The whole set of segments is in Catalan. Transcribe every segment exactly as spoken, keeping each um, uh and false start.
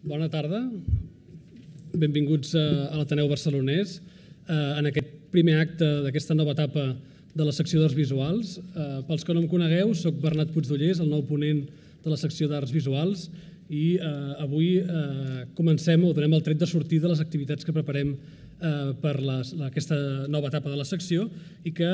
Bona tarda. Benvinguts a l'Ateneu Barcelonès. En aquest primer acte d'aquesta nova etapa de la secció d'Arts Visuals. Pels que no em conegueu, soc Bernat Puigdollers, el nou ponent de la secció d'Arts Visuals, i avui comencem o donem el tret de sortida de les activitats que preparem per aquesta nova etapa de la secció i que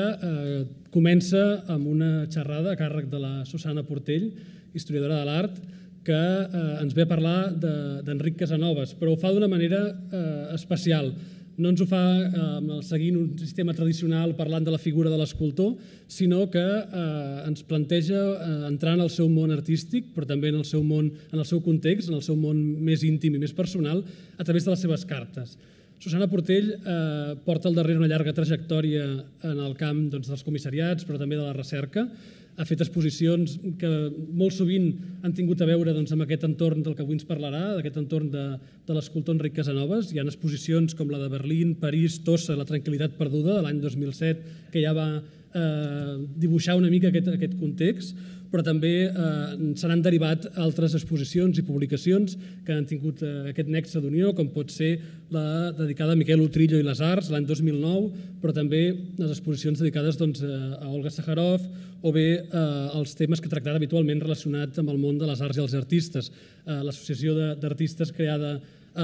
comença amb una xerrada a càrrec de la Susana Portell, historiadora de l'art, que ens ve a parlar d'Enric Casanovas, però ho fa d'una manera especial. No ens ho fa seguint un sistema tradicional parlant de la figura de l'escultor, sinó que ens planteja entrar en el seu món artístic, però també en el seu món, en el seu context, en el seu món més íntim i més personal, a través de les seves cartes. Susana Portell porta al darrere una llarga trajectòria en el camp dels comissariats, però també de la recerca. Ha fet exposicions que molt sovint han tingut a veure amb aquest entorn del que avui ens parlarà, d'aquest entorn de l'escultor Enric Casanovas. Hi ha exposicions com la de Berlín, París, Tossa, La tranquil·litat perduda, de l'any dos mil set, que ja va dibuixar una mica aquest context, però també se n'han derivat altres exposicions i publicacions que han tingut aquest nexe d'unió, com pot ser la dedicada a Miquel Utrillo i les arts, l'any dos mil nou, però també les exposicions dedicades a Olga Sacharoff o bé els temes que tractava habitualment relacionats amb el món de les arts i els artistes. L'associació d'artistes creada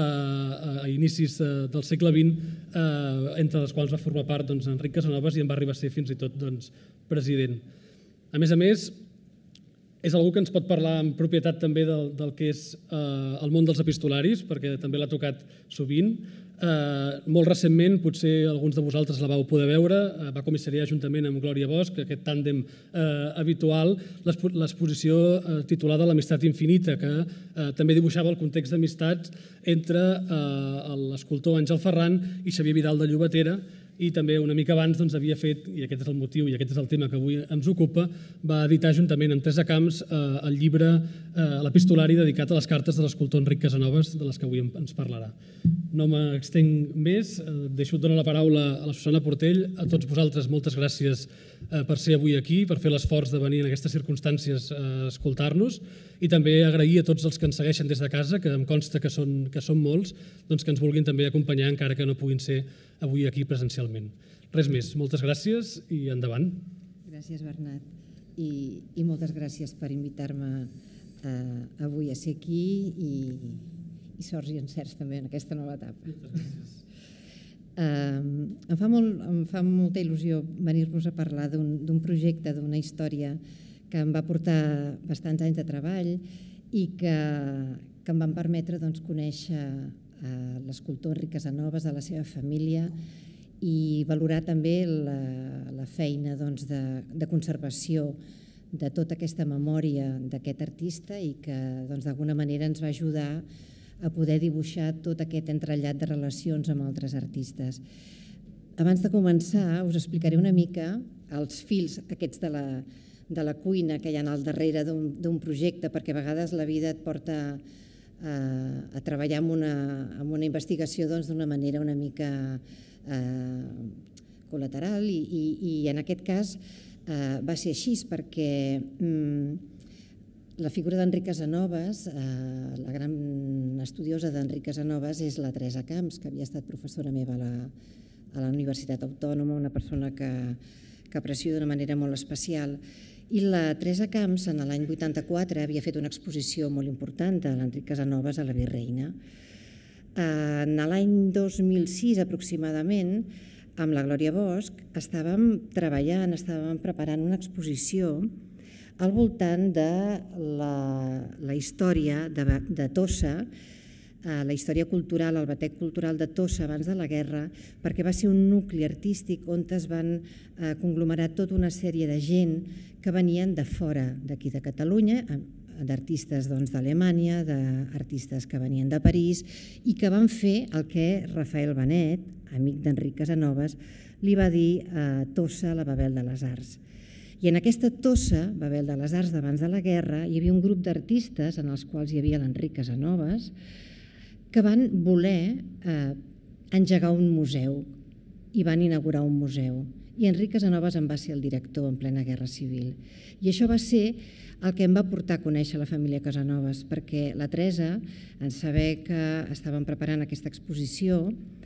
a inicis del segle vint, entre les quals va formar part Enric Casanovas i en va arribar a ser fins i tot president. A més a més, és algú que ens pot parlar amb propietat també del que és el món dels epistolaris, perquè també l'ha tocat sovint. Molt recentment, potser alguns de vosaltres la vau poder veure, va comissariar juntament amb Glòria Bosch, aquest tàndem habitual, l'exposició titulada L'amistat infinita, que també dibuixava el context d'amistats entre l'escultor Àngel Ferran i Xavier Vidal de Llobatera, i també una mica abans havia fet, i aquest és el motiu i aquest és el tema que avui ens ocupa, va editar juntament amb Teresa Camps el llibre, l'epistolari dedicat a les cartes de l'escultor Enric Casanovas, de les que avui ens parlarà. No m'extenc més, deixo donar la paraula a la Susana Portell. A tots vosaltres, moltes gràcies per ser avui aquí, per fer l'esforç de venir en aquestes circumstàncies a escoltar-nos, i també agrair a tots els que ens segueixen des de casa, que em consta que són molts, que ens vulguin també acompanyar, encara que no puguin ser avui aquí presencialment. Res més, moltes gràcies i endavant. Gràcies, Bernat, i moltes gràcies per invitar-me avui a ser aquí i sorts i encerts també en aquesta nova etapa. Em fa molta il·lusió venir-vos a parlar d'un projecte, d'una història que em va portar bastants anys de treball i que em van permetre conèixer l'escultor Enric Casanovas, de la seva família, i valorar també la feina de conservació de tota aquesta memòria d'aquest artista i que d'alguna manera ens va ajudar a poder dibuixar tot aquest entrellat de relacions amb altres artistes. Abans de començar us explicaré una mica els fils aquests de la cuina que hi ha al darrere d'un projecte, perquè a vegades la vida et porta a treballar en una investigació d'una manera una mica col·lateral, i en aquest cas va ser així perquè la figura d'Enric Casanovas, la gran estudiosa d'Enric Casanovas, és la Teresa Camps, que havia estat professora meva a la Universitat Autònoma, una persona que aprecio d'una manera molt especial. I la Teresa Camps, en l'any vuitanta-quatre, havia fet una exposició molt important de l'Enric Casanovas a la Virreina. En l'any dos mil sis, aproximadament, amb la Glòria Bosch, estàvem treballant, estàvem preparant una exposició al voltant de la història de Tossa, la història cultural, el batec cultural de Tossa abans de la guerra, perquè va ser un nucli artístic on es van conglomerar tota una sèrie de gent que venien de fora d'aquí de Catalunya, d'artistes d'Alemanya, d'artistes que venien de París, i que van fer el que Rafael Benet, amic d'Enric Casanovas, li va dir a Tossa la Babel de les Arts. I en aquesta Tossa, Babel de les Arts d'abans de la guerra, hi havia un grup d'artistes, en els quals hi havia l'Enric Casanovas, que van voler engegar un museu i van inaugurar un museu. i Enric Casanovas en va ser el director en plena Guerra Civil. I això va ser el que em va portar a conèixer la família Casanovas, perquè la Teresa, en saber que estaven preparant aquesta exposició,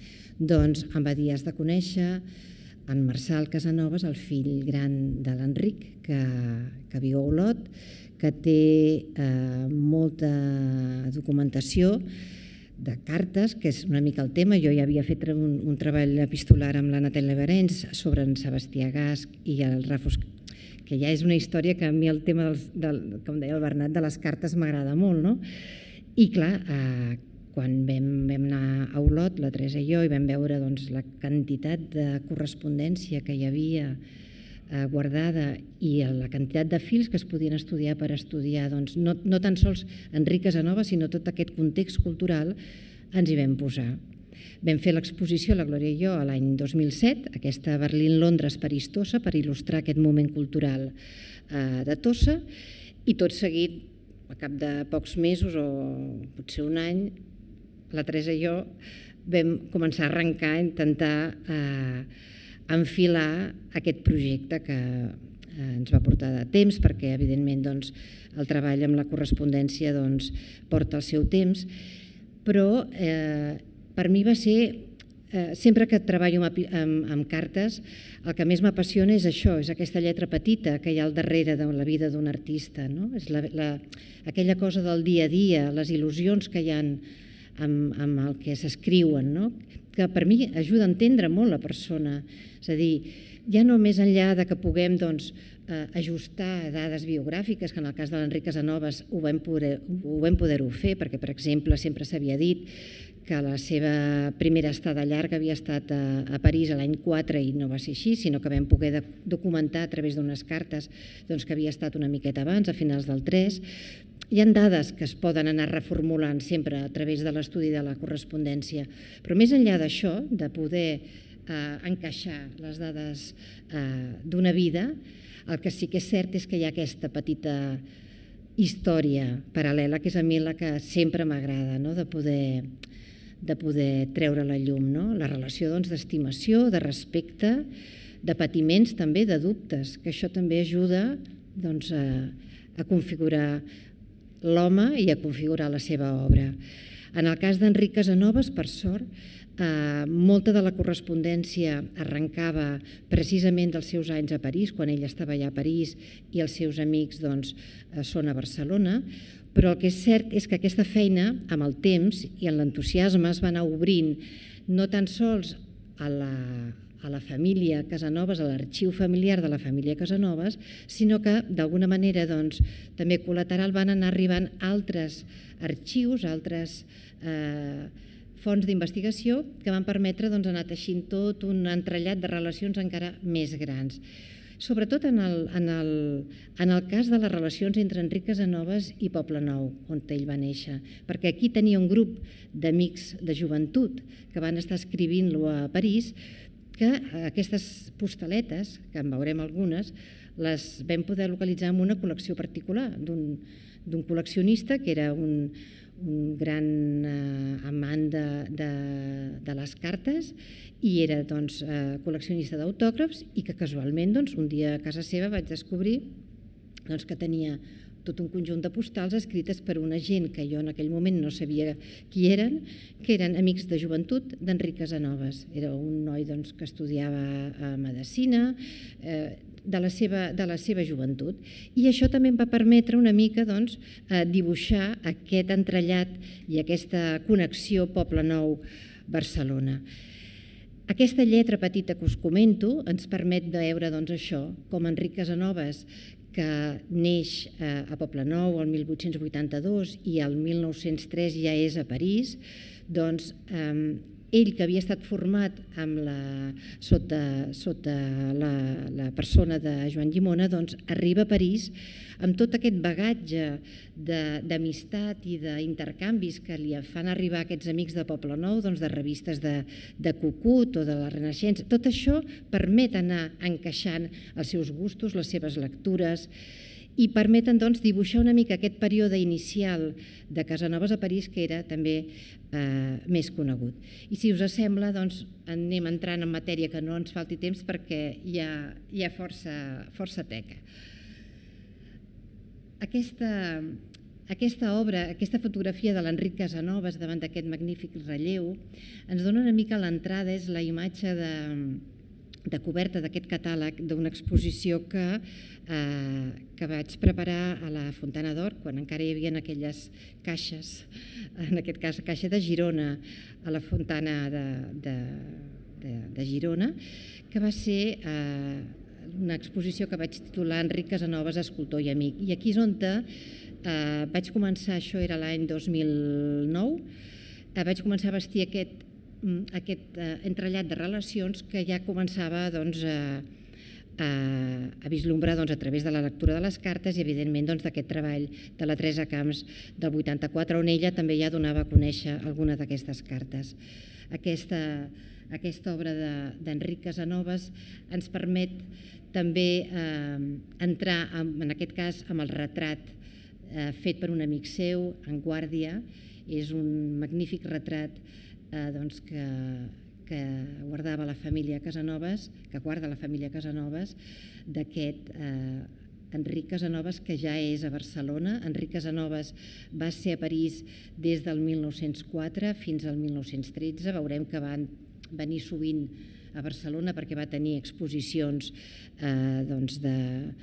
doncs em va dir: has de conèixer en Marçal Casanovas, el fill gran de l'Enric, que, que viu a Olot, que té eh, molta documentació de cartes, que és una mica el tema. Jo ja havia fet un, un treball epistolar amb la Natàlia Berens sobre en Sebastià Gasch i el Rafus, que ja és una història que a mi el tema, dels, del, com deia el Bernat, de les cartes m'agrada molt, no? I clar, eh, quan vam, vam anar a Olot, la Teresa i jo, i vam veure doncs, la quantitat de correspondència que hi havia eh, guardada i la quantitat de fils que es podien estudiar per estudiar, doncs, no, no tan sols Enric Casanovas, sinó tot aquest context cultural, ens hi vam posar. Vam fer l'exposició, la Glòria i jo, a l'any dos mil set, aquesta Berlín-Londres-París-Tossa, per il·lustrar aquest moment cultural eh, de Tossa, i tot seguit, a cap de pocs mesos o potser un any, la Teresa i jo vam començar a arrencar, a intentar eh, enfilar aquest projecte que eh, ens va portar de temps, perquè evidentment doncs, el treball amb la correspondència doncs, porta el seu temps, però eh, per mi va ser, eh, sempre que treballo amb, amb, amb cartes, el que més m'apassiona és això, és aquesta lletra petita que hi ha al darrere de la vida d'un artista, no? És la, la, aquella cosa del dia a dia, les il·lusions que hi ha amb, amb el que s'escriuen, no? Que per mi ajuda a entendre molt la persona. És a dir, ja no més enllà de que puguem doncs, eh, ajustar dades biogràfiques, que en el cas de l'Enric Casanovas ho vam poder, ho vam poder-ho fer, perquè, per exemple, sempre s'havia dit que la seva primera estada llarga havia estat a, a París l'any quatre i no va ser així, sinó que vam poder documentar a través d'unes cartes doncs, que havia estat una miqueta abans, a finals del tres. Hi ha dades que es poden anar reformulant sempre a través de l'estudi de la correspondència, però més enllà d'això, de poder eh, encaixar les dades eh, d'una vida, el que sí que és cert és que hi ha aquesta petita història paral·lela, que és a mi la que sempre m'agrada, no? de poder de poder treure la llum, no? La relació doncs, d'estimació, de respecte, de patiments també, de dubtes, que això també ajuda doncs, a, a configurar l'home i a configurar la seva obra. En el cas d'Enric Casanovas, per sort, eh, molta de la correspondència arrencava precisament dels seus anys a París, quan ell estava allà a París i els seus amics doncs, són a Barcelona, però el que és cert és que aquesta feina, amb el temps i en l'entusiasme, es va anar obrint no tan sols a la, a la família Casanovas, a l'arxiu familiar de la família Casanovas, sinó que d'alguna manera doncs, també col·lateral van anar arribant altres arxius, altres eh, fonts d'investigació que van permetre doncs, anar teixint tot un entrellat de relacions encara més grans. Sobretot en el, en, el, en el cas de les relacions entre Enric Casanovas i Poblenou, on ell va néixer, perquè aquí tenia un grup d'amics de joventut que van estar escrivint-lo a París, que aquestes postaletes, que en veurem algunes, les vam poder localitzar en una col·lecció particular d'un d'un col·leccionista que era un, un gran eh, amant de, de, de les cartes i era doncs, eh, col·leccionista d'autògrafs i que casualment doncs, un dia a casa seva vaig descobrir doncs, que tenia tot un conjunt de postals escrites per una gent que jo en aquell moment no sabia qui eren, que eren amics de joventut d'Enric Casanovas. Era un noi doncs, que estudiava medicina, eh, de la seva, de la seva joventut. I això també em va permetre una mica doncs, dibuixar aquest entrellat i aquesta connexió Poblenou-Barcelona. Aquesta lletra petita que us comento ens permet veure doncs, això, com Enric Casanovas, que neix a Poblenou el mil vuit-cents vuitanta-dos i el mil nou-cents tres ja és a París, doncs eh, ell, que havia estat format amb la, sota, sota la, la persona de Joan Llimona, doncs, arriba a París amb tot aquest bagatge d'amistat i d'intercanvis que li fan arribar aquests amics de Poblenou, doncs, de revistes de, de Cucut o de la Renaixença. Tot això permet anar encaixant els seus gustos, les seves lectures, i permeten doncs, dibuixar una mica aquest període inicial de Casanovas a París, que era també eh, més conegut. I si us sembla, doncs, anem entrant en matèria, que no ens falti temps perquè hi ha, hi ha força, força teca. Aquesta, aquesta obra, aquesta fotografia de l'Enric Casanovas davant d'aquest magnífic relleu ens dona una mica l'entrada, és la imatge de, de coberta d'aquest catàleg d'una exposició que, eh, que vaig preparar a la Fontana d'Or, quan encara hi havia aquelles caixes, en aquest cas caixa de Girona, a la Fontana de, de, de, de Girona, que va ser eh, una exposició que vaig titular Enric Casanovas, escultor i amic. I aquí és on eh, vaig començar, això era l'any dos mil nou, eh, vaig començar a vestir aquest, aquest eh, entrellat de relacions que ja començava doncs, a, a, a vislumbrar doncs, a través de la lectura de les cartes i, evidentment, doncs, d'aquest treball de la Teresa Camps del vuitanta-quatre, on ella també ja donava a conèixer alguna d'aquestes cartes. Aquesta, aquesta obra d'Enric Casanovas ens permet també eh, entrar, en, en aquest cas, amb el retrat eh, fet per un amic seu, en Guàrdia. És un magnífic retrat eh, doncs que, que guardava la família Casanovas, que guarda la família Casanovas, d'aquest eh, Enric Casanovas, que ja és a Barcelona. Enric Casanovas va ser a París des del mil nou-cents quatre fins al mil nou-cents tretze. Veurem que van venir sovint a Barcelona perquè va tenir exposicions eh, doncs de,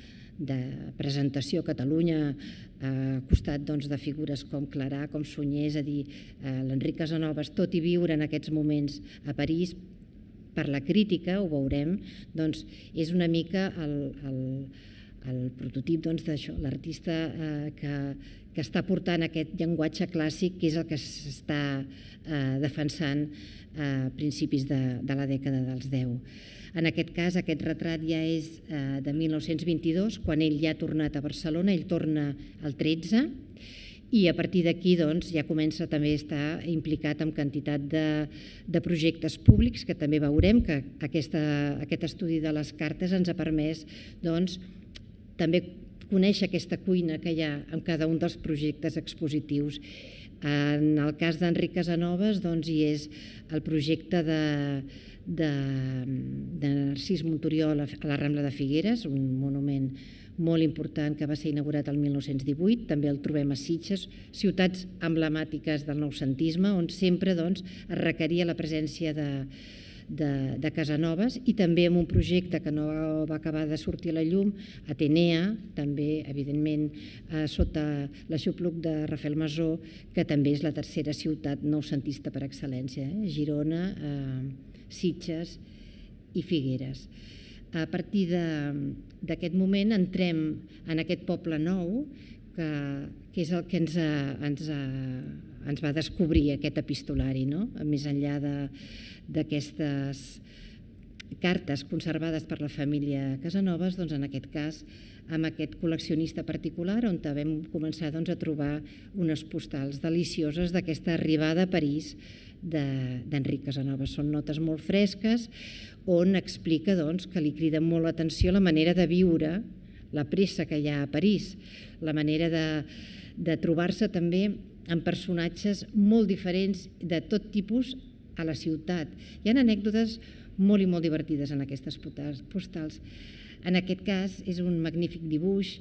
de presentació a Catalunya, eh, al costat doncs, de figures com Clarà, com Sunyer. És a dir, eh, l'Enric Casanovas, tot i viure en aquests moments a París, per la crítica, ho veurem, doncs, és una mica el, el, el prototip doncs, d'això, l'artista eh, que, que està portant aquest llenguatge clàssic, que és el que s'està eh, defensant a principis de, de la dècada dels deu. En aquest cas, aquest retrat ja és eh, de mil nou-cents vint-i-dos, quan ell ja ha tornat a Barcelona. Ell torna al tretze i a partir d'aquí doncs, ja comença també a estar implicat en quantitat de, de projectes públics, que també veurem que aquesta, aquest estudi de les cartes ens ha permès doncs, també conèixer aquesta cuina que hi ha en cada un dels projectes expositius. En el cas d'Enric Casanovas doncs, hi és el projecte de, de, de Narcís Monturiol a la Rambla de Figueres, un monument molt important que va ser inaugurat el mil nou-cents divuit. També el trobem a Sitges, ciutats emblemàtiques del noucentisme, on sempre doncs, es requeria la presència de, de, de Casanovas, i també amb un projecte que no va acabar de sortir a la llum, Atenea, també, evidentment, eh, sota l'aixopluc de Rafael Masó, que també és la tercera ciutat noucentista per excel·lència, eh? Girona, eh, Sitges i Figueres. A partir d'aquest moment entrem en aquest poble nou, que, que és el que ens, ha, ens, ha, ens va descobrir aquest epistolari, no? Més enllà d'aquestes cartes conservades per la família Casanovas, doncs en aquest cas amb aquest col·leccionista particular, on vam començar doncs, a trobar unes postals delicioses d'aquesta arribada a París d'Enric Casanovas. Són notes molt fresques on explica doncs, que li crida molt l'atenció la manera de viure, la pressa que hi ha a París, la manera de, de trobar-se també amb personatges molt diferents de tot tipus a la ciutat. Hi ha anècdotes molt i molt divertides en aquestes postals. En aquest cas és un magnífic dibuix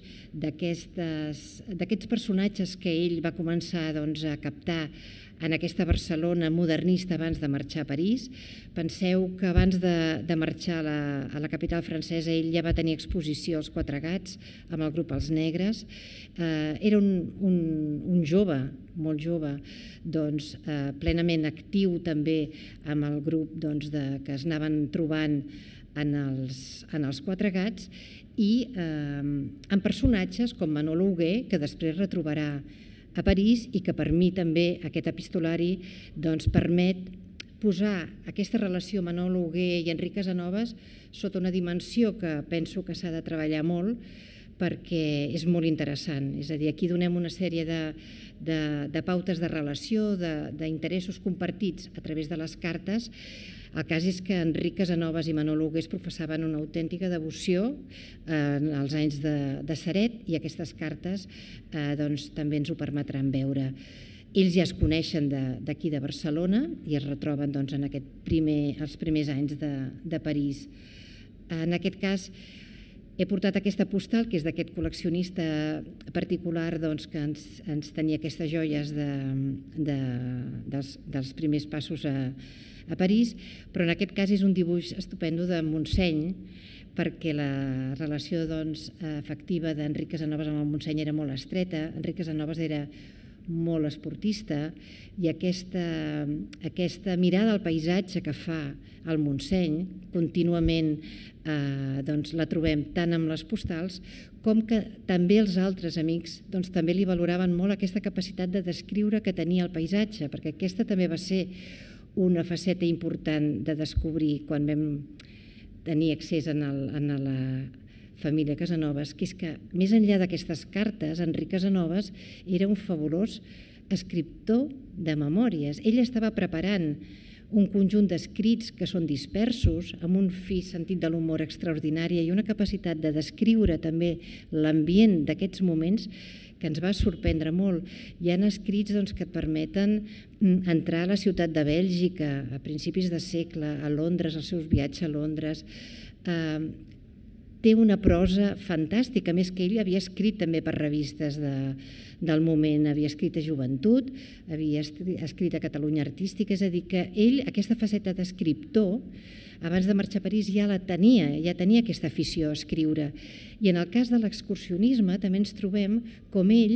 d'aquests personatges que ell va començar doncs, a captar en aquesta Barcelona modernista abans de marxar a París. Penseu que abans de, de marxar a la, a la capital francesa ell ja va tenir exposició als Quatre Gats amb el grup Els Negres. Eh, era un, un, un jove, molt jove, doncs, eh, plenament actiu també amb el grup doncs, de, que es anaven trobant en els, en els Quatre Gats, i eh, amb personatges com Manolo Hugué, que després retrobarà a París i que per mi també aquest epistolari doncs, permet posar aquesta relació Manolo Hugué i Enric Casanovas sota una dimensió que penso que s'ha de treballar molt, perquè és molt interessant. És a dir, aquí donem una sèrie de, de, de pautes de relació, d'interessos compartits a través de les cartes. El cas és que Enric Casanovas i Manolo Hugués professaven una autèntica devoció en els anys de, de Ceret, i aquestes cartes eh, doncs, també ens ho permetran veure. Ells ja es coneixen d'aquí de, de Barcelona i es retroben doncs, en aquest primer, els primers anys de, de París. En aquest cas, he portat aquesta postal, que és d'aquest col·leccionista particular doncs, que ens, ens tenia aquestes joies de, de, dels, dels primers passos a, a París, però en aquest cas és un dibuix estupendo de Montseny, perquè la relació doncs, afectiva d'Enric Casanovas amb el Montseny era molt estreta. Enric Casanovas era molt esportista i aquesta, aquesta mirada al paisatge que fa el Montseny contínuament eh, doncs, la trobem tant amb les postals com que també els altres amics doncs, també li valoraven molt aquesta capacitat de descriure que tenia el paisatge, perquè aquesta també va ser una faceta important de descobrir quan vam tenir accés en, el, en la família Casanovas, que és que més enllà d'aquestes cartes, Enric Casanovas era un fabulós escriptor de memòries. Ell estava preparant un conjunt d'escrits que són dispersos, amb un fi sentit de l'humor extraordinari i una capacitat de descriure també l'ambient d'aquests moments que ens va sorprendre molt. Hi ha escrits doncs, que et permeten entrar a la ciutat de Bèlgica a principis de segle, a Londres, els seus viatges a Londres. Eh, té una prosa fantàstica, a més que ell havia escrit també per revistes de, del moment, havia escrit a Joventut, havia escrit a Catalunya Artística, és a dir, que ell, aquesta faceta d'escriptor, abans de marxar a París ja la tenia, ja tenia aquesta afició a escriure. I en el cas de l'excursionisme també ens trobem com ell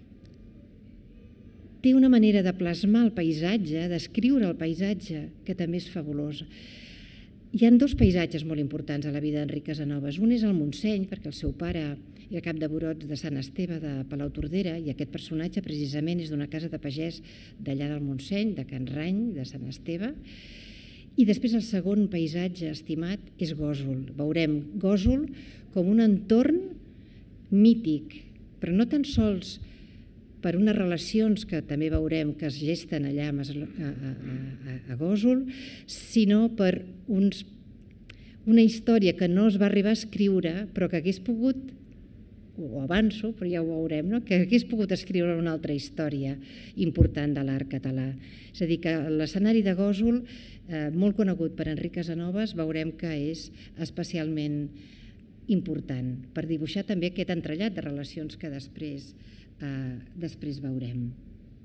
té una manera de plasmar el paisatge, d'escriure el paisatge, que també és fabulosa. Hi ha dos paisatges molt importants a la vida d'Enric Casanovas. Un és el Montseny, perquè el seu pare era cap de Borots de Sant Esteve, de Palautordera, i aquest personatge precisament és d'una casa de pagès d'allà del Montseny, de Can Rany, de Sant Esteve. I després el segon paisatge estimat és Gósol. Veurem Gósol com un entorn mític, però no tan sols per unes relacions que també veurem que es gesten allà a, a, a, a Gósol, sinó per uns, una història que no es va arribar a escriure, però que hagués pogut, ho avanço, però ja ho veurem, no? Que hagués pogut escriure una altra història important de l'art català. És a dir, que l'escenari de Gósol, eh, molt conegut per Enric Casanovas, veurem que és especialment important per dibuixar també aquest entrellat de relacions que després Uh, després veurem.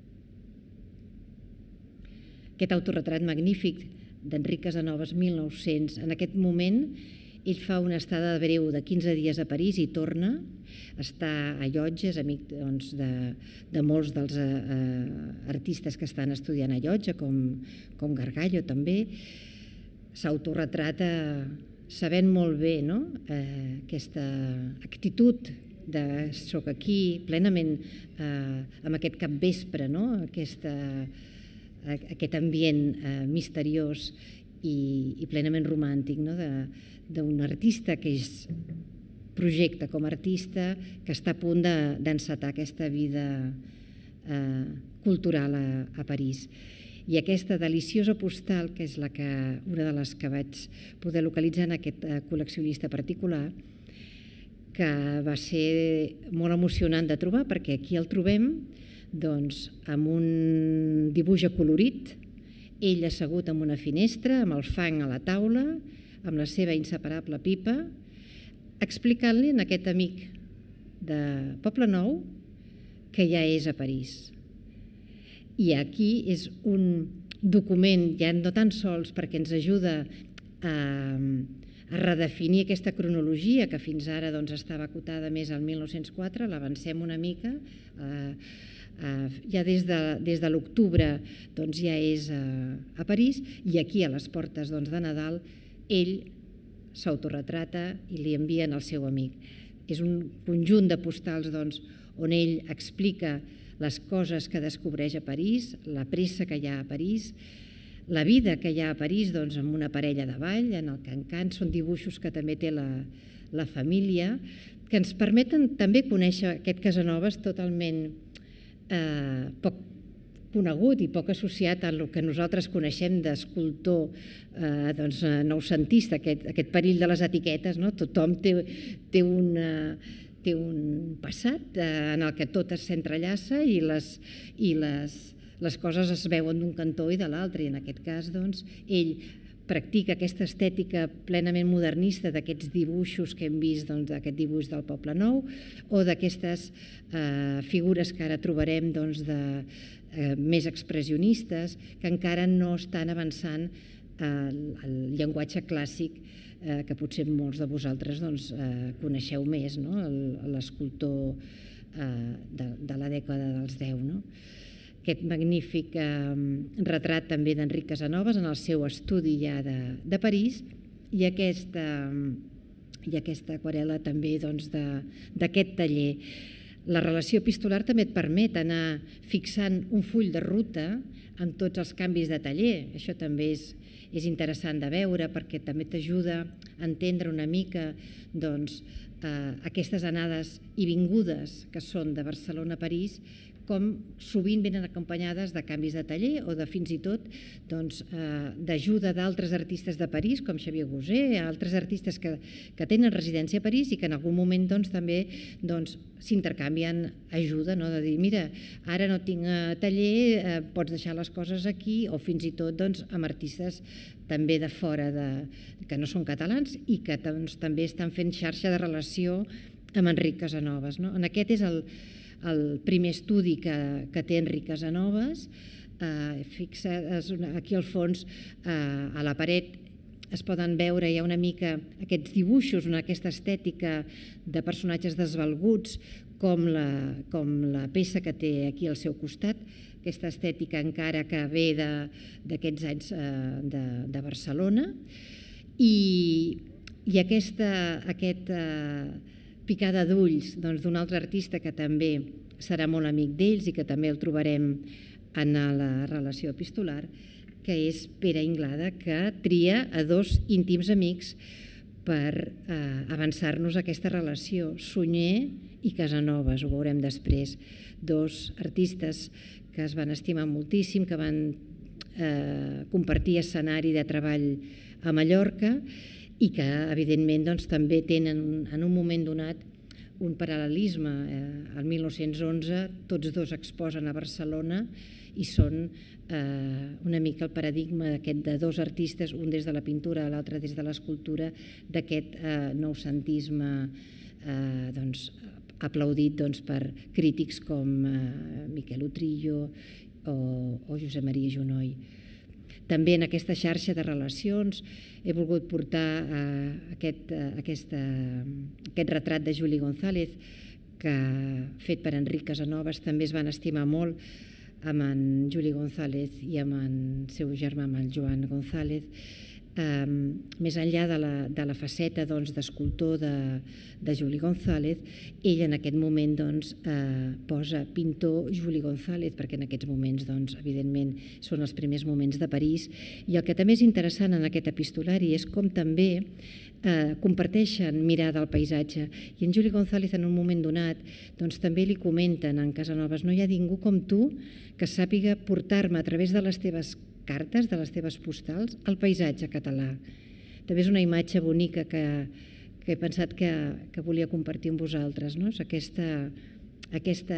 Aquest autorretrat magnífic d'Enric Casanovas, mil nou-cents, en aquest moment ell fa una estada breu de quinze dies a París i torna, està a Llotja, és amic doncs, de, de molts dels uh, artistes que estan estudiant a Llotja, com, com Gargallo també, s'autorretrata sabent molt bé, no? uh, aquesta actitud de soc aquí, plenament eh, amb aquest capvespre, no? Aquesta, aquest ambient eh, misteriós i, i plenament romàntic, no? d'un artista que és projecte com a artista que està a punt d'encetar aquesta vida eh, cultural a, a París. I aquesta deliciosa postal, que és la que, una de les que vaig poder localitzar en aquest eh, col·leccionista particular, que va ser molt emocionant de trobar, perquè aquí el trobem doncs, amb un dibuix acolorit, ell assegut en una finestra, amb el fang a la taula, amb la seva inseparable pipa, explicant-li a aquest amic de Poblenou que ja és a París. I aquí és un document, ja no tan sols perquè ens ajuda a a redefinir aquesta cronologia que fins ara doncs, estava acotada més al mil nou-cents quatre, l'avancem una mica, eh, eh, ja des de, des de l'octubre doncs, ja és a, a París i aquí a les portes doncs, de Nadal ell s'autoretrata i li envien al seu amic. És un conjunt de postals doncs, on ell explica les coses que descobreix a París, la pressa que hi ha a París, la vida que hi ha a París doncs, amb una parella de ball, en el Cancan, són dibuixos que també té la, la família, que ens permeten també conèixer aquest Casanovas totalment eh, poc conegut i poc associat a el que nosaltres coneixem d'escultor eh, doncs, noucentista, aquest, aquest perill de les etiquetes, no? Tothom té, té, una, té un passat eh, en el que tot s'entrellaça i, les, i les, les coses es veuen d'un cantó i de l'altre, i en aquest cas doncs, ell practica aquesta estètica plenament modernista d'aquests dibuixos que hem vist, doncs, d'aquest dibuix del Poble Nou o d'aquestes eh, figures que ara trobarem doncs, de, eh, més expressionistes que encara no estan avançant eh, el llenguatge clàssic eh, que potser molts de vosaltres doncs, eh, coneixeu més, no? L'escultor eh, de, de la dècada dels deu. No? Aquest magnífic eh, retrat també d'Enric Casanovas en el seu estudi ja de, de París i aquesta, i aquesta aquarel·la també doncs, d'aquest taller. La relació epistolar també et permet anar fixant un full de ruta amb tots els canvis de taller. Això també és, és interessant de veure perquè també t'ajuda a entendre una mica doncs, eh, aquestes anades i vingudes que són de Barcelona a París, com sovint venen acompanyades de canvis de taller o de fins i tot doncs, eh, d'ajuda d'altres artistes de París, com Xavier Gauzer, altres artistes que, que tenen residència a París i que en algun moment doncs, també doncs, s'intercanvien ajuda, no? De dir, mira, ara no tinc eh, taller, eh, pots deixar les coses aquí, o fins i tot doncs, amb artistes també de fora, de, que no són catalans i que doncs, també estan fent xarxa de relació amb Enric Casanovas. No? En aquest és el el primer estudi que, que té Enric Casanovas. Eh, fixa, una, aquí al fons, eh, a la paret, es poden veure, hi ha una mica aquests dibuixos, una, aquesta estètica de personatges desvalguts, com la, com la peça que té aquí al seu costat, aquesta estètica encara que ve d'aquests anys eh, de, de Barcelona. I, i aquesta... aquest, eh, picada d'ulls d'un altre artista que també serà molt amic d'ells i que també el trobarem en la relació epistolar, que és Pere Inglada, que tria a dos íntims amics per eh, avançar-nos aquesta relació. Sunyer i Casanovas, ho veurem després. Dos artistes que es van estimar moltíssim, que van eh, compartir escenari de treball a Mallorca i que, evidentment, doncs, també tenen en un moment donat un paral·lelisme. Eh, el mil nou-cents onze tots dos exposen a Barcelona i són eh, una mica el paradigma d'aquest de dos artistes, un des de la pintura, l'altre des de l'escultura, d'aquest eh, noucentisme eh, doncs, aplaudit doncs, per crítics com eh, Miquel Utrillo o, o Josep Maria Junoy. També en aquesta xarxa de relacions he volgut portar eh, aquest, eh, aquesta, aquest retrat de Juli González, que fet per Enric Casanovas, també es van estimar molt amb en Juli González i amb el seu germà, amb el Joan González. Eh, més enllà de la, de la faceta doncs, d'escultor de, de Juli González, ell en aquest moment doncs, eh, posa pintor Juli González, perquè en aquests moments, doncs, evidentment, són els primers moments de París. I el que també és interessant en aquest epistolari és com també eh, comparteixen mirada al paisatge. I en Juli González, en un moment donat, doncs, també li comenten en Casanovas: no hi ha ningú com tu que sàpiga portar-me a través de les teves cartes, de les teves postals, el paisatge català. També és una imatge bonica que, que he pensat que, que volia compartir amb vosaltres. No? És aquesta, aquesta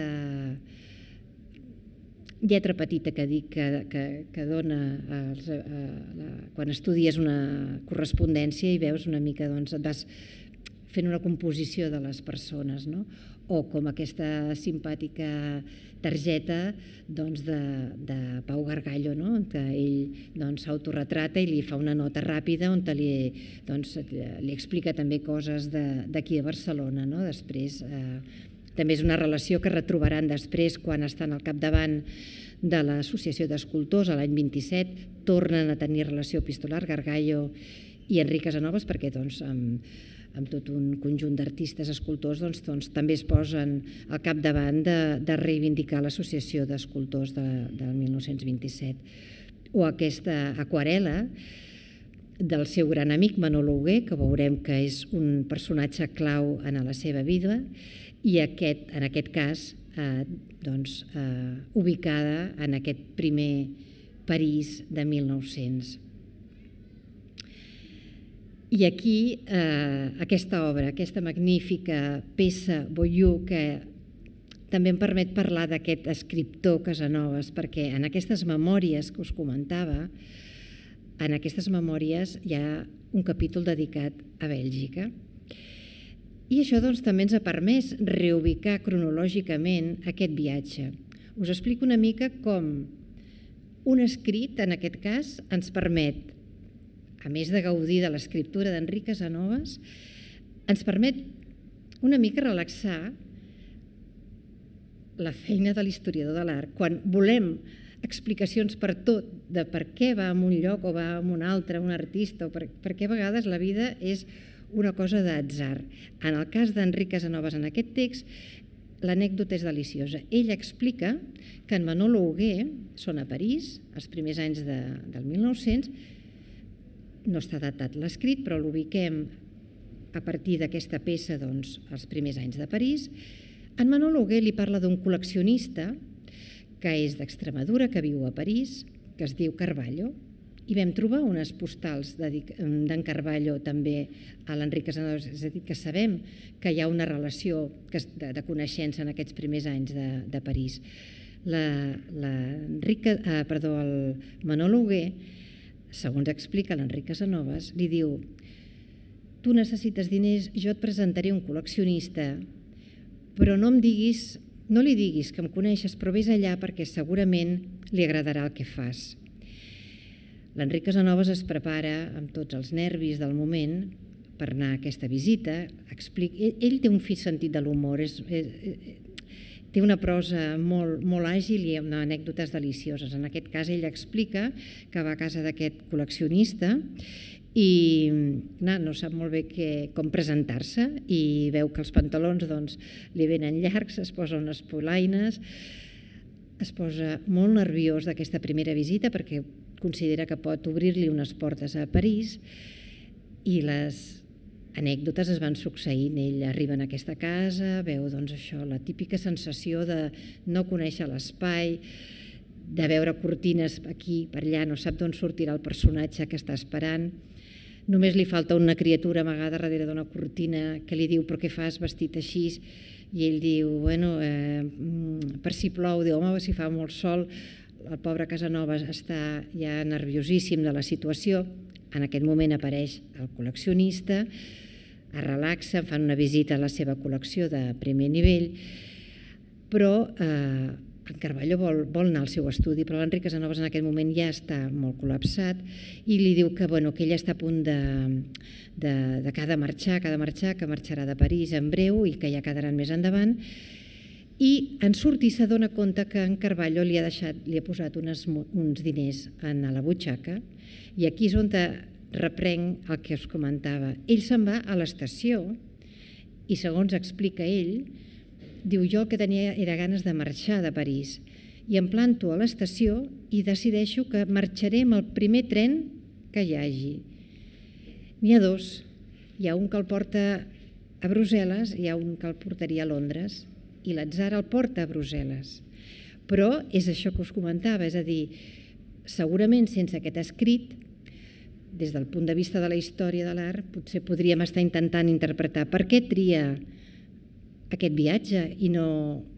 lletra petita que dic que, que, que dona els, a, la, quan estudies una correspondència i veus una mica, doncs, et vas fent una composició de les persones, no? O com aquesta simpàtica targeta doncs, de, de Pau Gargallo, no? Que ell doncs, s'autoretrata i li fa una nota ràpida on li, doncs, li explica també coses d'aquí a Barcelona. No? Després, eh, també és una relació que retrobaran després quan estan al capdavant de l'Associació d'Escultors a l'any vint-i-set, tornen a tenir relació epistolar, Gargallo i Enric Casanovas, perquè doncs, amb, amb tot un conjunt d'artistes escultors doncs, doncs, també es posen al capdavant de, de reivindicar l'Associació d'Escultors de, del mil nou-cents vint-i-set. O aquesta aquarel·la del seu gran amic Manolo Hugué, que veurem que és un personatge clau en la seva vida, i aquest, en aquest cas eh, doncs, eh, ubicada en aquest primer París de mil nou-cents. I aquí eh, aquesta obra, aquesta magnífica peça Boiú, que també em permet parlar d'aquest escriptor Casanovas, perquè en aquestes memòries que us comentava, en aquestes memòries hi ha un capítol dedicat a Bèlgica. I això doncs, també ens ha permès reubicar cronològicament aquest viatge. Us explico una mica com un escrit, en aquest cas, ens permet, a més de gaudir de l'escriptura d'Enric Casanovas, ens permet una mica relaxar la feina de l'historiador de l'art. Quan volem explicacions per tot, de per què va a un lloc o va a un altre, un artista, o per, perquè a vegades la vida és una cosa d'atzar. En el cas d'Enric Casanovas, en aquest text, l'anècdota és deliciosa. Ell explica que en Manolo Hugué són a París, els primers anys de, del mil nou-cents, no està datat l'escrit, però l'ubiquem a partir d'aquesta peça, doncs, els primers anys de París. En Manolo Hugué li parla d'un col·leccionista que és d'Extremadura, que viu a París, que es diu Carballo, i vam trobar unes postals d'en Carballo també a l'Enric Casanovas, és a dir, que sabem que hi ha una relació de coneixença en aquests primers anys de, de París. L'Enric, eh, perdó, el Manolo Hugué, segons explica l'Enric Casanovas, li diu: tu necessites diners, jo et presentaré un col·leccionista, però no em diguis, no li diguis que em coneixes, però vés allà perquè segurament li agradarà el que fas. L'Enric Casanovas es prepara amb tots els nervis del moment per anar a aquesta visita. Ell té un fi sentit de l'humor, té una prosa molt, molt àgil i amb anècdotes delicioses. En aquest cas ell explica que va a casa d'aquest col·leccionista i no sap molt bé com presentar-se i veu que els pantalons li venen llargs, es posa unes polaines, es posa molt nerviós d'aquesta primera visita perquè considera que pot obrir-li unes portes a París i les anècdotes es van succeint. Ell arriba en aquesta casa, veu això, la típica sensació de no conèixer l'espai, de veure cortines aquí, per allà, no sap d'on sortirà el personatge que està esperant. Només li falta una criatura amagada darrere d'una cortina que li diu: però què fas vestit així? I ell diu: bueno, per si plou, diu, home, si fa molt sol. El pobre Casanovas està ja nerviosíssim de la situació. En aquest moment apareix el col·leccionista, es relaxa, fan una visita a la seva col·lecció de primer nivell, però en Carballo vol anar al seu estudi, però l'Enric Casanovas en aquest moment ja està molt col·lapsat i li diu que ell està a punt de que ha de marxar, que ha de marxar, que marxarà de París en breu i que ja quedaran més endavant. I en surt i s'adona compte que en Carballo li ha deixat, li ha posat uns diners a la butxaca i aquí és on reprenc el que us comentava. Ell se'n va a l'estació i segons explica ell, diu: jo el que tenia era ganes de marxar de París i em planto a l'estació i decideixo que marxaré amb el primer tren que hi hagi. N'hi ha dos, hi ha un que el porta a Brussel·les i hi ha un que el portaria a Londres i l'atzar el porta a Brussel·les. Però és això que us comentava, és a dir, segurament sense aquest escrit, des del punt de vista de la història de l'art, potser podríem estar intentant interpretar per què tria aquest viatge i no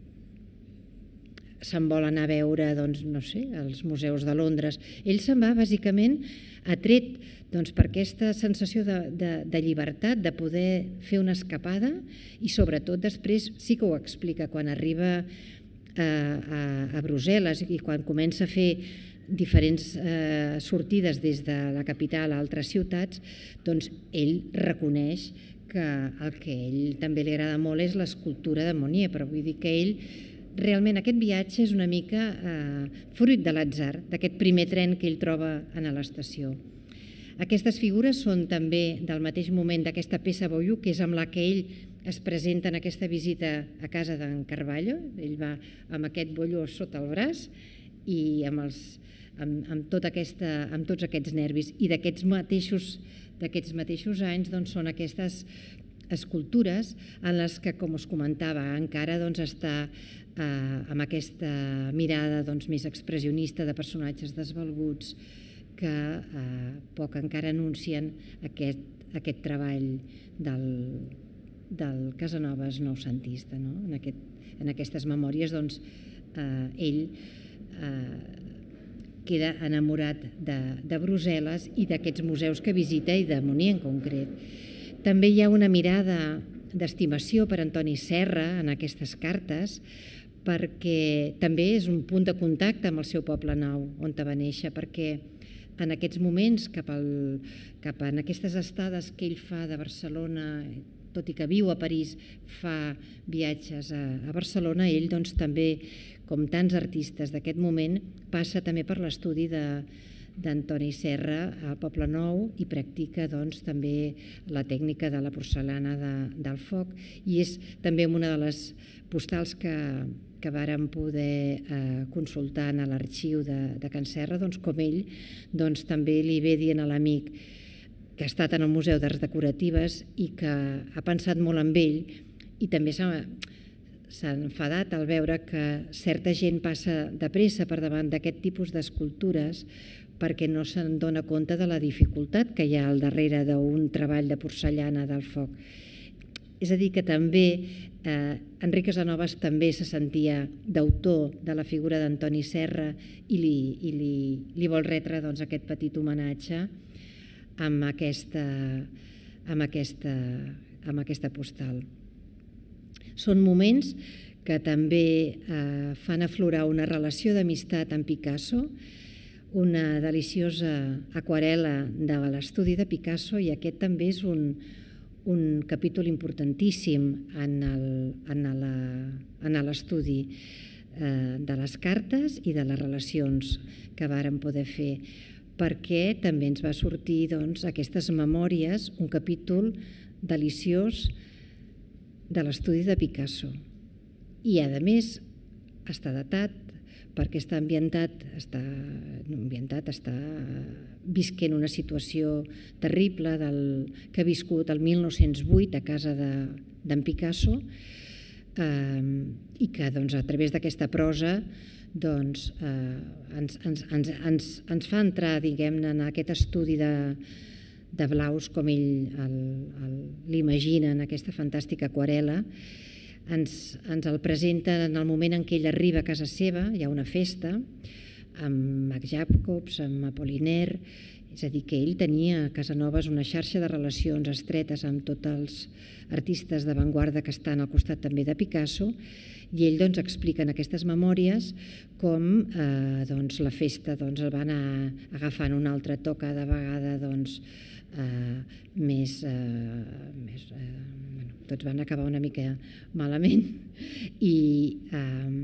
se'n vol anar a veure, doncs, no sé, als museus de Londres. Ell se'n va bàsicament atret per aquesta sensació de llibertat, de poder fer una escapada i sobretot després sí que ho explica quan arriba a Brussel·les i quan comença a fer diferents sortides des de la capital a altres ciutats, doncs ell reconeix que el que a ell també li agrada molt és l'escultura de Monet, però vull dir que ell realment aquest viatge és una mica fruit de l'atzar, d'aquest primer tren que ell troba a l'estació. Aquestes figures són també del mateix moment d'aquesta peça Boiú, que és amb la que ell es presenta en aquesta visita a casa d'en Carballo. Ell va amb aquest bolló sota el braç i amb els amb, amb, tot aquesta, amb tots aquests nervis. I d'aquests mateixos, d'aquests mateixos anys doncs, són aquestes escultures en les que, com us comentava, encara doncs, està eh, amb aquesta mirada doncs, més expressionista de personatges desvalguts que eh, poc encara anuncien aquest, aquest treball del, del Casanovas noucentista. No? En, aquest, en aquestes memòries doncs, eh, ell eh, queda enamorat de, de Brussel·les i d'aquests museus que visita i de Munier en concret. També hi ha una mirada d'estimació per Antoni Serra en aquestes cartes, perquè també és un punt de contacte amb el seu poble nou, on va néixer, perquè en aquests moments, cap, al, cap en aquestes estades que ell fa de Barcelona, tot i que viu a París, fa viatges a, a Barcelona, ell doncs, també, com tants artistes d'aquest moment, passa també per l'estudi de d'Antoni Serra al Poble Nou i practica doncs, també la tècnica de la porcellana de, del foc, i és també una de les postals que, que vàrem poder eh, consultar a l'arxiu de, de Can Serra, doncs, com ell doncs, també li ve dient a l'amic que ha estat en el Museu d'Arts Decoratives i que ha pensat molt en ell i també s'ha s'ha enfadat al veure que certa gent passa de pressa per davant d'aquest tipus d'escultures perquè no se'n dona compte de la dificultat que hi ha al darrere d'un treball de porcellana del foc. És a dir, que també eh, Enric Casanovas també se sentia d'autor de la figura d'Antoni Serra i li, i li, li vol retre doncs, aquest petit homenatge amb aquesta, amb aquesta, amb aquesta postal. Són moments que també eh, fan aflorar una relació d'amistat amb Picasso, una deliciosa aquarel·la de l'estudi de Picasso, i aquest també és un, un capítol importantíssim en l'estudi eh, de les cartes i de les relacions que vàrem poder fer, perquè també ens va sortir doncs, aquestes memòries, un capítol deliciós de l'estudi de Picasso. I, a més, està datat perquè està ambientat, està, ambientat, està visquent una situació terrible del, que ha viscut el mil nou-cents vuit a casa d'en Picasso eh, i que doncs, a través d'aquesta prosa doncs, eh, ens, ens, ens, ens, ens fa entrar diguem-ne en aquest estudi de de blaus, com ell l'imagina en aquesta fantàstica aquarel·la. Ens, ens el presenta en el moment en què ell arriba a casa seva, hi ha una festa, amb Max Jacobs, amb Apollinaire, és a dir, que ell tenia a Casanovas una xarxa de relacions estretes amb tots els artistes d'avantguarda que estan al costat també de Picasso, i ell doncs, explica en aquestes memòries com eh, doncs, la festa doncs, el va anar agafant un altre to cada vegada doncs, eh, més... Eh, més eh, bueno, tots van acabar una mica malament i eh,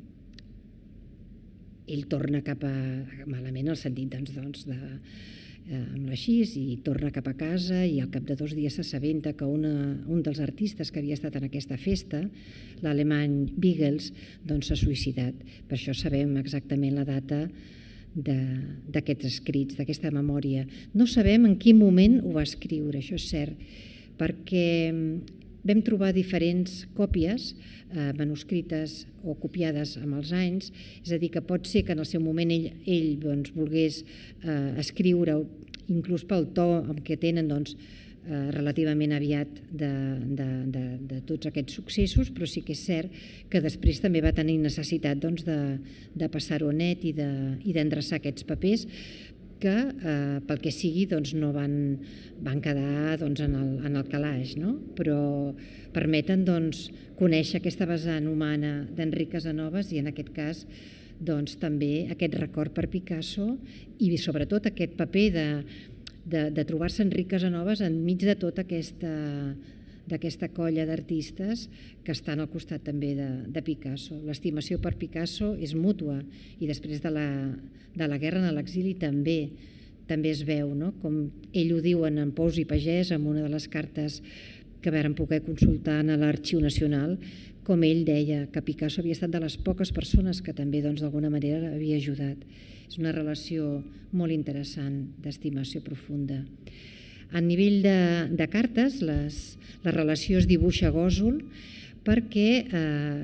ell torna cap a... malament en el sentit doncs, doncs, de amb l'aixís i torna cap a casa i al cap de dos dies s'assabenta que una, un dels artistes que havia estat en aquesta festa, l'alemany Wiegels, doncs s'ha suïcidat. Per això sabem exactament la data d'aquests escrits, d'aquesta memòria. No sabem en quin moment ho va escriure, això és cert, perquè vam trobar diferents còpies eh, manuscrites o copiades amb els anys, és a dir, que pot ser que en el seu moment ell, ell doncs, volgués eh, escriure, inclús pel to amb què tenen doncs, eh, relativament aviat de, de, de, de tots aquests successos, però sí que és cert que després també va tenir necessitat doncs, de, de passar-ho net i d'endreçar aquests papers, que eh, pel que sigui doncs, no van, van quedar doncs, en, el, en el calaix, no? Però permeten doncs, conèixer aquesta vessant humana d'Enric Casanovas i en aquest cas doncs, també aquest record per Picasso i sobretot aquest paper de, de, de trobar-se Enric Casanovas enmig de tota aquesta d'aquesta colla d'artistes que estan al costat també de, de Picasso. L'estimació per Picasso és mútua i després de la, de la guerra en l'exili també també es veu, no? Com ell ho diu en Pous i Pagès, en una de les cartes que vàrem poder consultar a l'Arxiu Nacional, com ell deia, que Picasso havia estat de les poques persones que també d'alguna manera l'havia ajudat. És una relació molt interessant, d'estimació profunda. A nivell de, de cartes, les, la relació es dibuixa a Gósol perquè eh,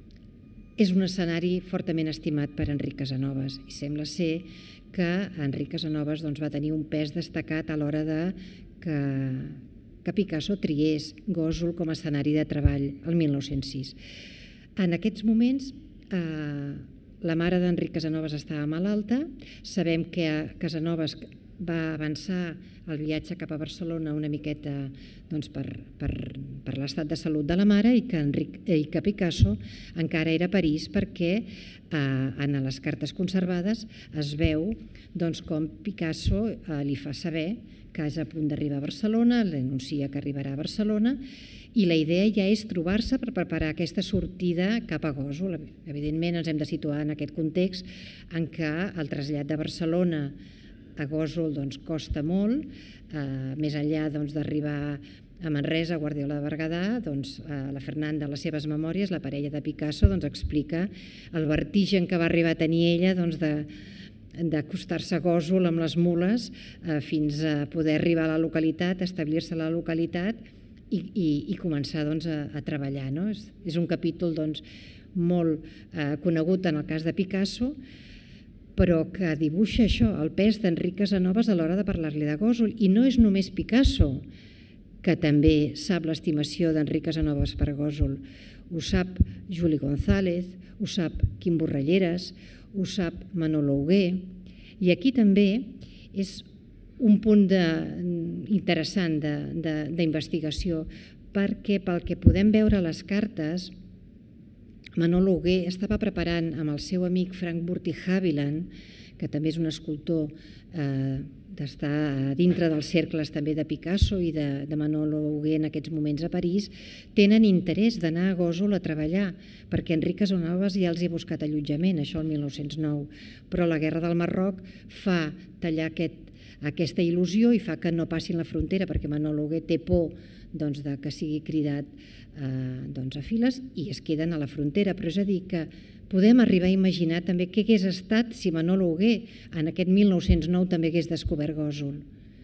és un escenari fortament estimat per Enric Casanovas i sembla ser que Enric Casanovas doncs, va tenir un pes destacat a l'hora de que, que Picasso triés Gósol com a escenari de treball el mil nou-cents sis. En aquests moments, eh, la mare d'Enric Casanovas estava malalta, sabem que Casanovas va avançar el viatge cap a Barcelona una miqueta doncs, per, per, per l'estat de salut de la mare i que, Enric, i que Picasso encara era a París perquè eh, en les cartes conservades es veu doncs, com Picasso eh, li fa saber que és a punt d'arribar a Barcelona, l'anuncia que arribarà a Barcelona i la idea ja és trobar-se per preparar aquesta sortida cap a Gósol. Evidentment ens hem de situar en aquest context en què el trasllat de Barcelona a Gósol doncs, costa molt, eh, més enllà doncs, d'arribar a Manresa, a Guardiola de Berguedà, doncs, eh, la Fernanda, en les seves memòries, la parella de Picasso, doncs, explica el vertigen que va arribar a tenir ella doncs, de d'acostar-se a Gósol amb les mules eh, fins a poder arribar a la localitat, establir-se a la localitat i, i, i començar doncs, a, a treballar. No? És, és un capítol doncs, molt eh, conegut en el cas de Picasso, però que dibuixa això, el pes d'Enric Casanovas a l'hora de parlar-li de Gósol. I no és només Picasso, que també sap l'estimació d'Enric Casanovas per Gósol. Ho sap Juli González, ho sap Quim Borralleres, ho sap Manolo Hugué. I aquí també és un punt de, interessant d'investigació, perquè pel que podem veure a les cartes, Manolo Hugué estava preparant amb el seu amic Frank Burti Haviland, que també és un escultor eh, d'estar dintre dels cercles també de Picasso i de, de Manolo Hugué en aquests moments a París, tenen interès d'anar a Gósol a treballar, perquè Enric Casanovas ja els hi ha buscat allotjament, això el mil nou-cents nou, però la guerra del Marroc fa tallar aquest, aquesta il·lusió i fa que no passin la frontera, perquè Manolo Hugué té por doncs, de que sigui cridat eh, doncs, a files i es queden a la frontera. Però és a dir que podem arribar a imaginar també què hagués estat si Manolo Hugué en aquest mil nou-cents nou també hagués descobert Gósol.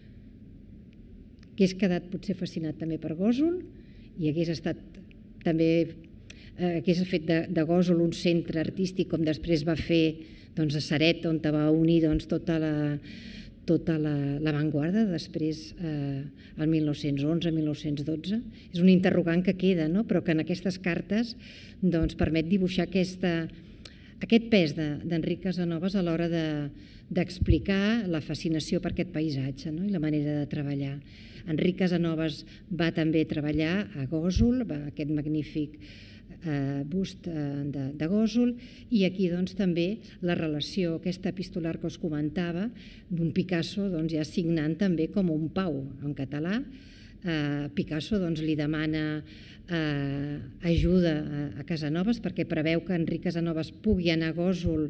Hagués quedat potser fascinat també per Gósol i hagués estat també eh, hagués fet de, de Gósol un centre artístic com després va fer doncs, a Ceret, on va unir doncs, tota la tota l'avantguarda després eh, el mil nou-cents onze mil nou-cents dotze. És un interrogant que queda, no? Però que en aquestes cartes doncs, permet dibuixar aquesta, aquest pes d'Enric Casanovas a l'hora d'explicar la fascinació per aquest paisatge, no? I la manera de treballar. Enric Casanovas va també treballar a Gósol, va aquest magnífic eh, bust eh, de, de Gósol, i aquí doncs, també la relació aquesta epistolar que us comentava d'un Picasso doncs, ja signant també com un Pau en català. Eh, Picasso doncs, li demana eh, ajuda a, a Casanovas perquè preveu que Enric Casanovas pugui anar a Gósol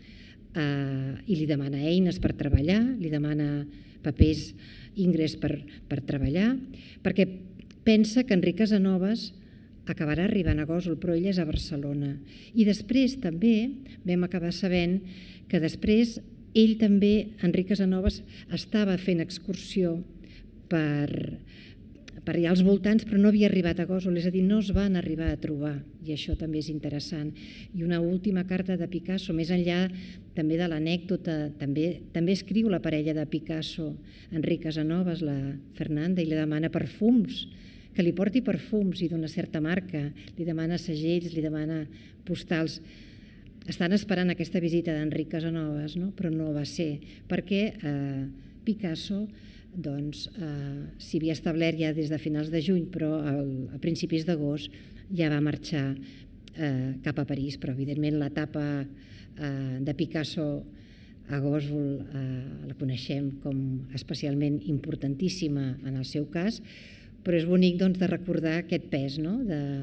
eh, i li demana eines per treballar, li demana papers, ingrés per, per treballar, perquè pensa que Enric Casanovas acabarà arribant a Gósol, però ell és a Barcelona. I després també vam acabar sabent que després ell també, Enric Casanovas, estava fent excursió per, per allà als voltants, però no havia arribat a Gósol, és a dir, no es van arribar a trobar, i això també és interessant. I una última carta de Picasso, més enllà també de l'anècdota, també, també escriu la parella de Picasso, Enric Casanovas, la Fernanda, i li demana perfums, que li porti perfums i d'una certa marca, li demana segells, li demana postals. Estan esperant aquesta visita d'Enric Casanovas, no? Però no va ser, perquè eh, Picasso doncs, eh, s'hi havia establert ja des de finals de juny, però al, a principis d'agost ja va marxar eh, cap a París, però evidentment l'etapa eh, de Picasso a Gósol eh, la coneixem com especialment importantíssima en el seu cas, però és bonic doncs, de recordar aquest pes no?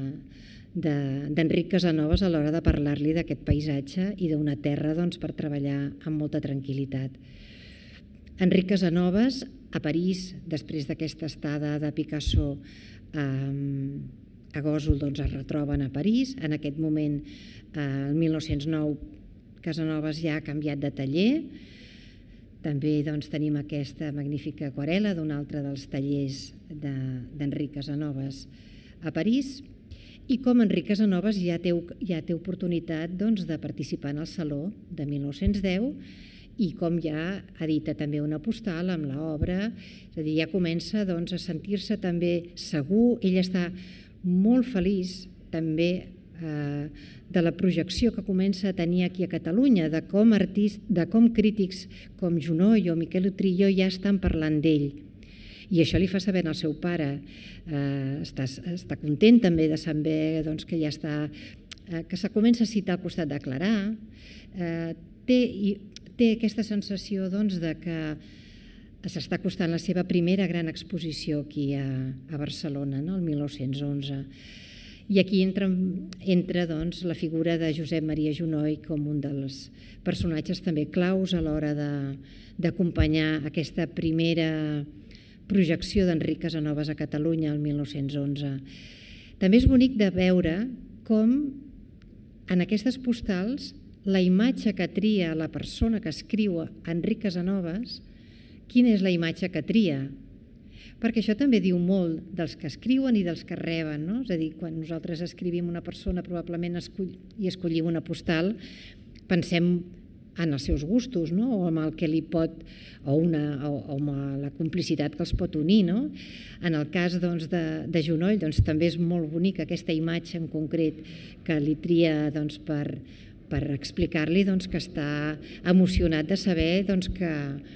d'Enric Casanovas a l'hora de parlar-li d'aquest paisatge i d'una terra doncs, per treballar amb molta tranquil·litat. Enric Casanovas, a París, després d'aquesta estada de Picasso eh, a Gósol doncs, es retroben a París. En aquest moment, el mil nou-cents nou, Casanovas ja ha canviat de taller. També doncs, tenim aquesta magnífica aquarel·la d'un altre dels tallers d'Enric Casanovas a París. I com Enric Casanovas ja té, ja té oportunitat doncs, de participar en el Saló de mil nou-cents deu i com ja edita també una postal amb l'obra, és a dir, ja comença doncs, a sentir-se també segur. Ell està molt feliç també eh, de la projecció que comença a tenir aquí a Catalunya, de com, artist, de com crítics com Junoy o Miquel Utrillo ja estan parlant d'ell. I això li fa saber al seu pare. Eh, està, està content també de saber doncs, que ja està, eh, que se comença a citar al costat de Clarà. Eh, té, i, té aquesta sensació doncs, de que s'està costant la seva primera gran exposició aquí a, a Barcelona, no? El mil nou-cents onze. I aquí entra, entra doncs, la figura de Josep Maria Junoy com un dels personatges també claus a l'hora d'acompanyar aquesta primera projecció d'Enric Casanovas a Catalunya el mil nou-cents onze. També és bonic de veure com en aquestes postals la imatge que tria la persona que escriu Enric Casanovas, quina és la imatge que tria? Perquè això també diu molt dels que escriuen i dels que reben, no? És a dir, quan nosaltres escrivim una persona probablement escoll, i escollim una postal, pensem en els seus gustos, no? O amb el que li pot, o, una, o, o amb la complicitat que els pot unir, no? En el cas doncs, de, de Junoy doncs, també és molt bonica aquesta imatge en concret que li tria doncs, per, per explicar-li doncs, que està emocionat de saber doncs, que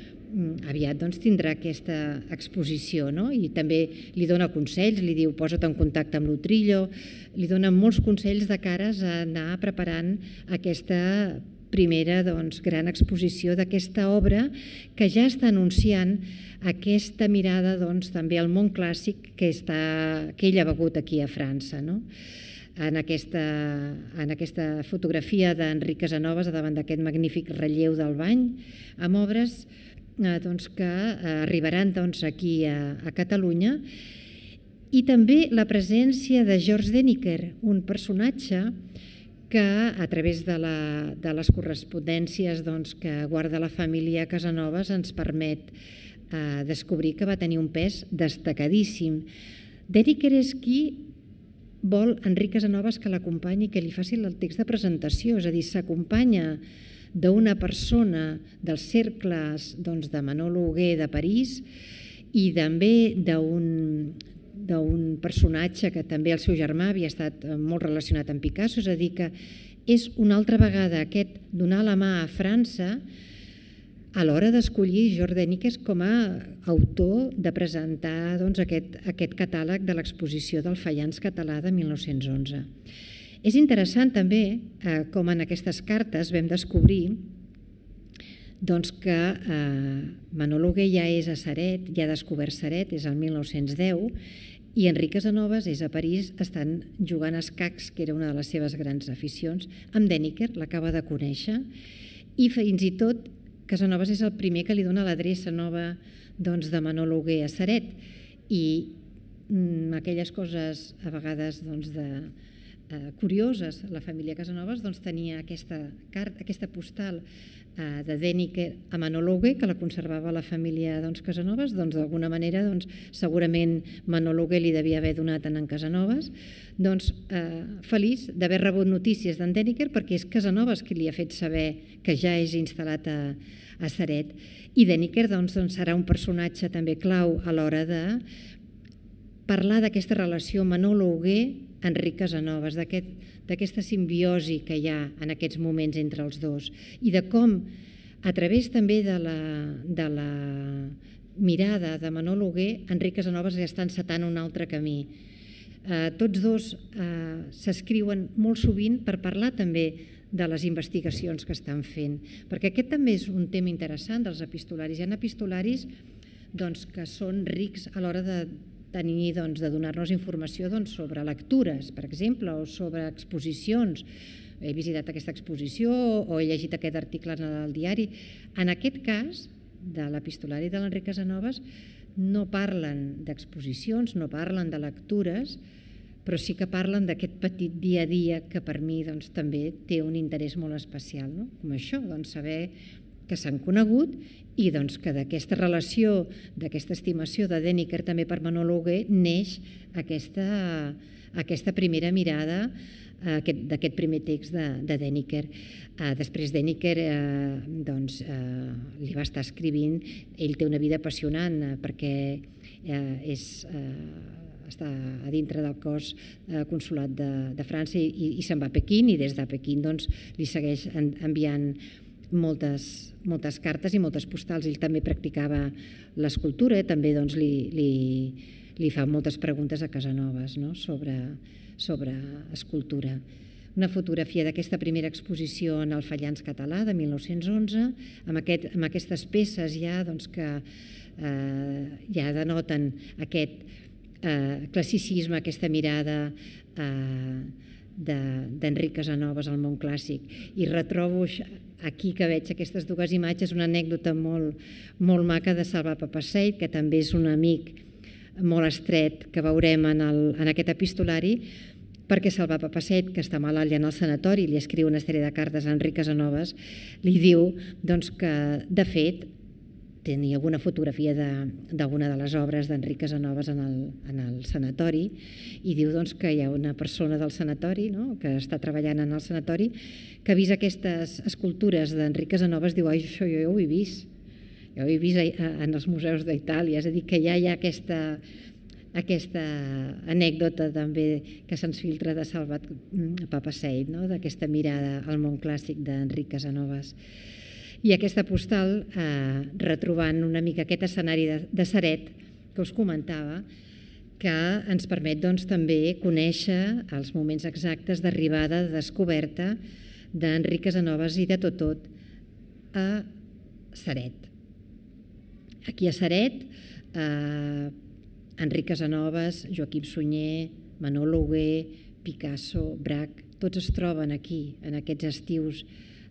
aviat doncs, tindrà aquesta exposició, no? I també li dona consells, li diu posa't en contacte amb l'Utrillo, li dona molts consells de cares a anar preparant aquesta primera doncs, gran exposició d'aquesta obra que ja està anunciant aquesta mirada doncs, també al món clàssic que, està, que ell ha begut aquí a França. No? En, aquesta, en aquesta fotografia d'Enric Casanovas davant d'aquest magnífic relleu del bany amb obres eh, doncs, que eh, arribaran doncs, aquí a, a Catalunya, i també la presència de George Deniker, un personatge que a través de, la, de les correspondències doncs, que guarda la família Casanovas ens permet eh, descobrir que va tenir un pes destacadíssim. Deniker és qui vol Enric Casanovas que l'acompanyi, que li faci el text de presentació, és a dir, s'acompanya d'una persona dels cercles doncs, de Manolo Hugué de París i també d'un d'un personatge que també el seu germà havia estat molt relacionat amb Picasso, és a dir, que és una altra vegada aquest donar la mà a França a l'hora d'escollir George Deniker com a autor de presentar doncs, aquest, aquest catàleg de l'exposició del Faians català de mil nou-cents onze. És interessant també eh, com en aquestes cartes vam descobrir doncs, que eh, Manolo Hugué ja és a Ceret, ja ha descobert Ceret, és el mil nou-cents deu, i Enric Casanovas és a París, estan jugant a escacs, que era una de les seves grans aficions, amb Deniker, l'acaba de conèixer, i fins i tot Casanovas és el primer que li dona l'adreça nova doncs, de Manolo Hugué a Ceret, i mm, aquelles coses a vegades doncs, de, eh, curioses, la família Casanovas doncs, tenia aquesta, carta, aquesta postal eh, de Deniker a Manolo Hugué, que la conservava la família doncs, Casanovas, doncs d'alguna manera doncs, segurament Manolo Hugué li devia haver donat a en Casanovas, doncs eh, feliç d'haver rebut notícies d'en Deniker perquè és Casanovas qui li ha fet saber que ja és instal·lat a, a Ceret, i Deniker doncs, doncs, serà un personatge també clau a l'hora de parlar d'aquesta relació Manolo Hugué-Enric Casanovas, d'aquesta simbiosi que hi ha en aquests moments entre els dos i de com, a través també de la, de la mirada de Manolo Hugué, Enric Casanovas ja està encetant un altre camí. Eh, tots dos eh, s'escriuen molt sovint per parlar també de les investigacions que estan fent, perquè aquest també és un tema interessant dels epistolaris. Hi ha epistolaris doncs, que són rics a l'hora de tenir, doncs, de donar-nos informació doncs, sobre lectures, per exemple, o sobre exposicions. He visitat aquesta exposició o he llegit aquest article en el diari. En aquest cas, de l'epistolari de l'Enric Casanovas, no parlen d'exposicions, no parlen de lectures, però sí que parlen d'aquest petit dia a dia que per mi doncs, també té un interès molt especial, no? Com això, doncs, saber que s'han conegut i doncs, que d'aquesta relació, d'aquesta estimació de Denneker també per Manolo Hugué neix aquesta, aquesta primera mirada d'aquest primer text de, de Denneker. Uh, després Denneker uh, doncs, uh, li va estar escrivint, ell té una vida apassionant uh, perquè uh, és, uh, està a dintre del cos uh, consulat de, de França i, i se'n va a Pequín, i des de Pequín doncs, li segueix en, enviant moltes, moltes cartes i moltes postals. Ell també practicava l'escultura, també doncs, li, li, li fa moltes preguntes a Casanovas, no? sobre, sobre escultura. Una fotografia d'aquesta primera exposició en el Fallans català de mil nou-cents onze, amb, aquest, amb aquestes peces ja doncs, que eh, ja denoten aquest eh, classicisme, aquesta mirada eh, d'Enric Casanovas al món clàssic. I retrobo aquí que veig aquestes dues imatges una anècdota molt, molt maca de Salva Papasseit, que també és un amic molt estret que veurem en, el, en aquest epistolari, perquè Salva Papasseit, que està malalt ja en el sanatori, li escriu una sèrie de cartes a Enric Casanovas, li diu doncs, que, de fet, tenia alguna fotografia d'alguna de, de les obres d'Enric Casanovas en el, en el sanatori, i diu doncs, que hi ha una persona del sanatori, no?, que està treballant en el sanatori, que ha vist aquestes escultures d'Enric Casanovas, diu, ai, això jo ja ho he vist, ja ho he vist en els museus d'Itàlia, és a dir, que ja hi ha aquesta, aquesta anècdota també que se'ns filtra de Salvat Papasseit, no?, d'aquesta mirada al món clàssic d'Enric Casanovas. I aquesta postal, eh, retrobant una mica aquest escenari de, de Ceret que us comentava, que ens permet doncs, també conèixer els moments exactes d'arribada, de descoberta d'Enric Casanovas i de Totot a Ceret. Aquí a Ceret, eh, Enric Casanovas, Joaquim Sunyer, Manolo Hugué, Picasso, Braque, tots es troben aquí, en aquests estius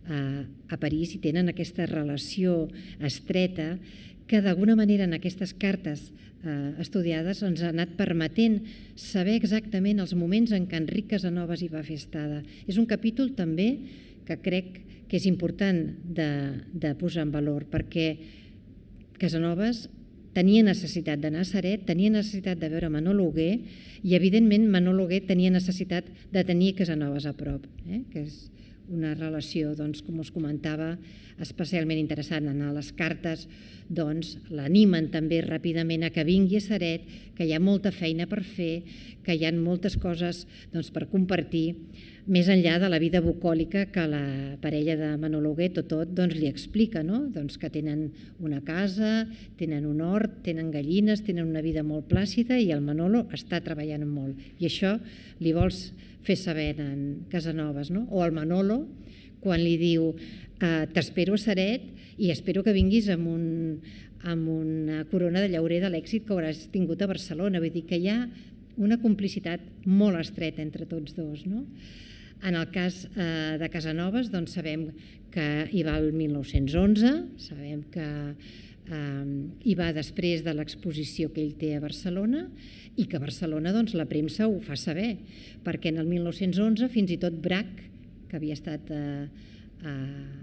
a París, i tenen aquesta relació estreta que d'alguna manera en aquestes cartes estudiades ens ha anat permetent saber exactament els moments en què Enric Casanovas hi va fer estada. És un capítol també que crec que és important de, de posar en valor, perquè Casanovas tenia necessitat d'anar a Ceret, tenia necessitat de veure Manolo Hugué, i evidentment Manolo Hugué tenia necessitat de tenir Casanovas a prop, eh? que és una relació, doncs, com us comentava, especialment interessant. En les cartes doncs, l'animen també ràpidament a que vingui a Ceret, que hi ha molta feina per fer, que hi ha moltes coses doncs, per compartir, més enllà de la vida bucòlica que la parella de Manolo Hugué, Totot, doncs, li explica, no? doncs, que tenen una casa, tenen un hort, tenen gallines, tenen una vida molt plàcida, i el Manolo està treballant molt. I això li vols fer saber en Casanovas, no? O el Manolo, quan li diu eh, t'espero a Ceret i espero que vinguis amb, un, amb una corona de llaurer de l'èxit que hauràs tingut a Barcelona. Vull dir que hi ha una complicitat molt estreta entre tots dos, no? En el cas eh, de Casanovas, doncs sabem que hi va el mil nou-cents onze, sabem que eh, hi va després de l'exposició que ell té a Barcelona, i que a Barcelona doncs, la premsa ho fa saber, perquè en el mil nou-cents onze fins i tot Braque, que havia estat a, a,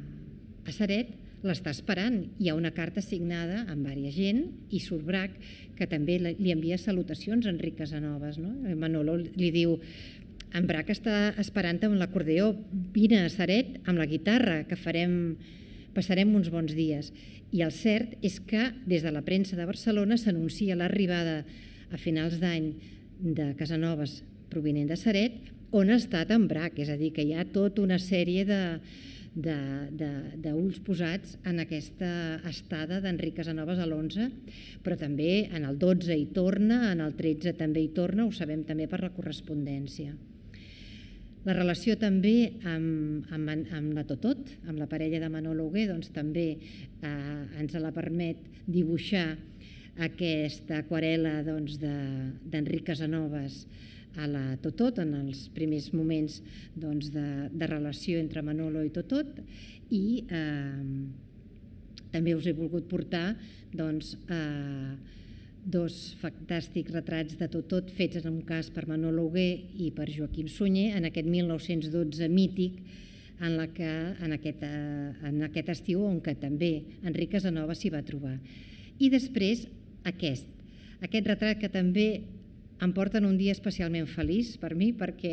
a Ceret, l'està esperant. Hi ha una carta signada amb diversa gent i surt Braque, que també li envia salutacions a Enric Casanovas. No? Manolo li diu, en Braque està esperant amb l'acordeó, vine a Ceret amb la guitarra, que farem, passarem uns bons dies. I el cert és que des de la premsa de Barcelona s'anuncia l'arribada a finals d'any de Casanovas provinent de Ceret, on ha estat en Braque, és a dir, que hi ha tota una sèrie d'ulls posats en aquesta estada d'Enric Casanovas a l'onze, però també en el dotze hi torna, en el tretze també hi torna, ho sabem també per la correspondència. La relació també amb, amb, amb la Totot, amb la parella de Manolo Hugué, doncs també eh, ens la permet dibuixar aquesta aquarel·la doncs, d'Enric Casanovas a la Totot en els primers moments doncs, de, de relació entre Manolo i Totot, i eh, també us he volgut portar doncs, eh, dos fantàstics retrats de tot-tot fets en un cas per Manolo Hugué i per Joaquim Sunyer en aquest mil nou-cents dotze mític en, la que, en, aquest, en aquest estiu on que també Enric Casanovas s'hi va trobar. I després aquest, aquest retrat que també em porta en un dia especialment feliç per mi perquè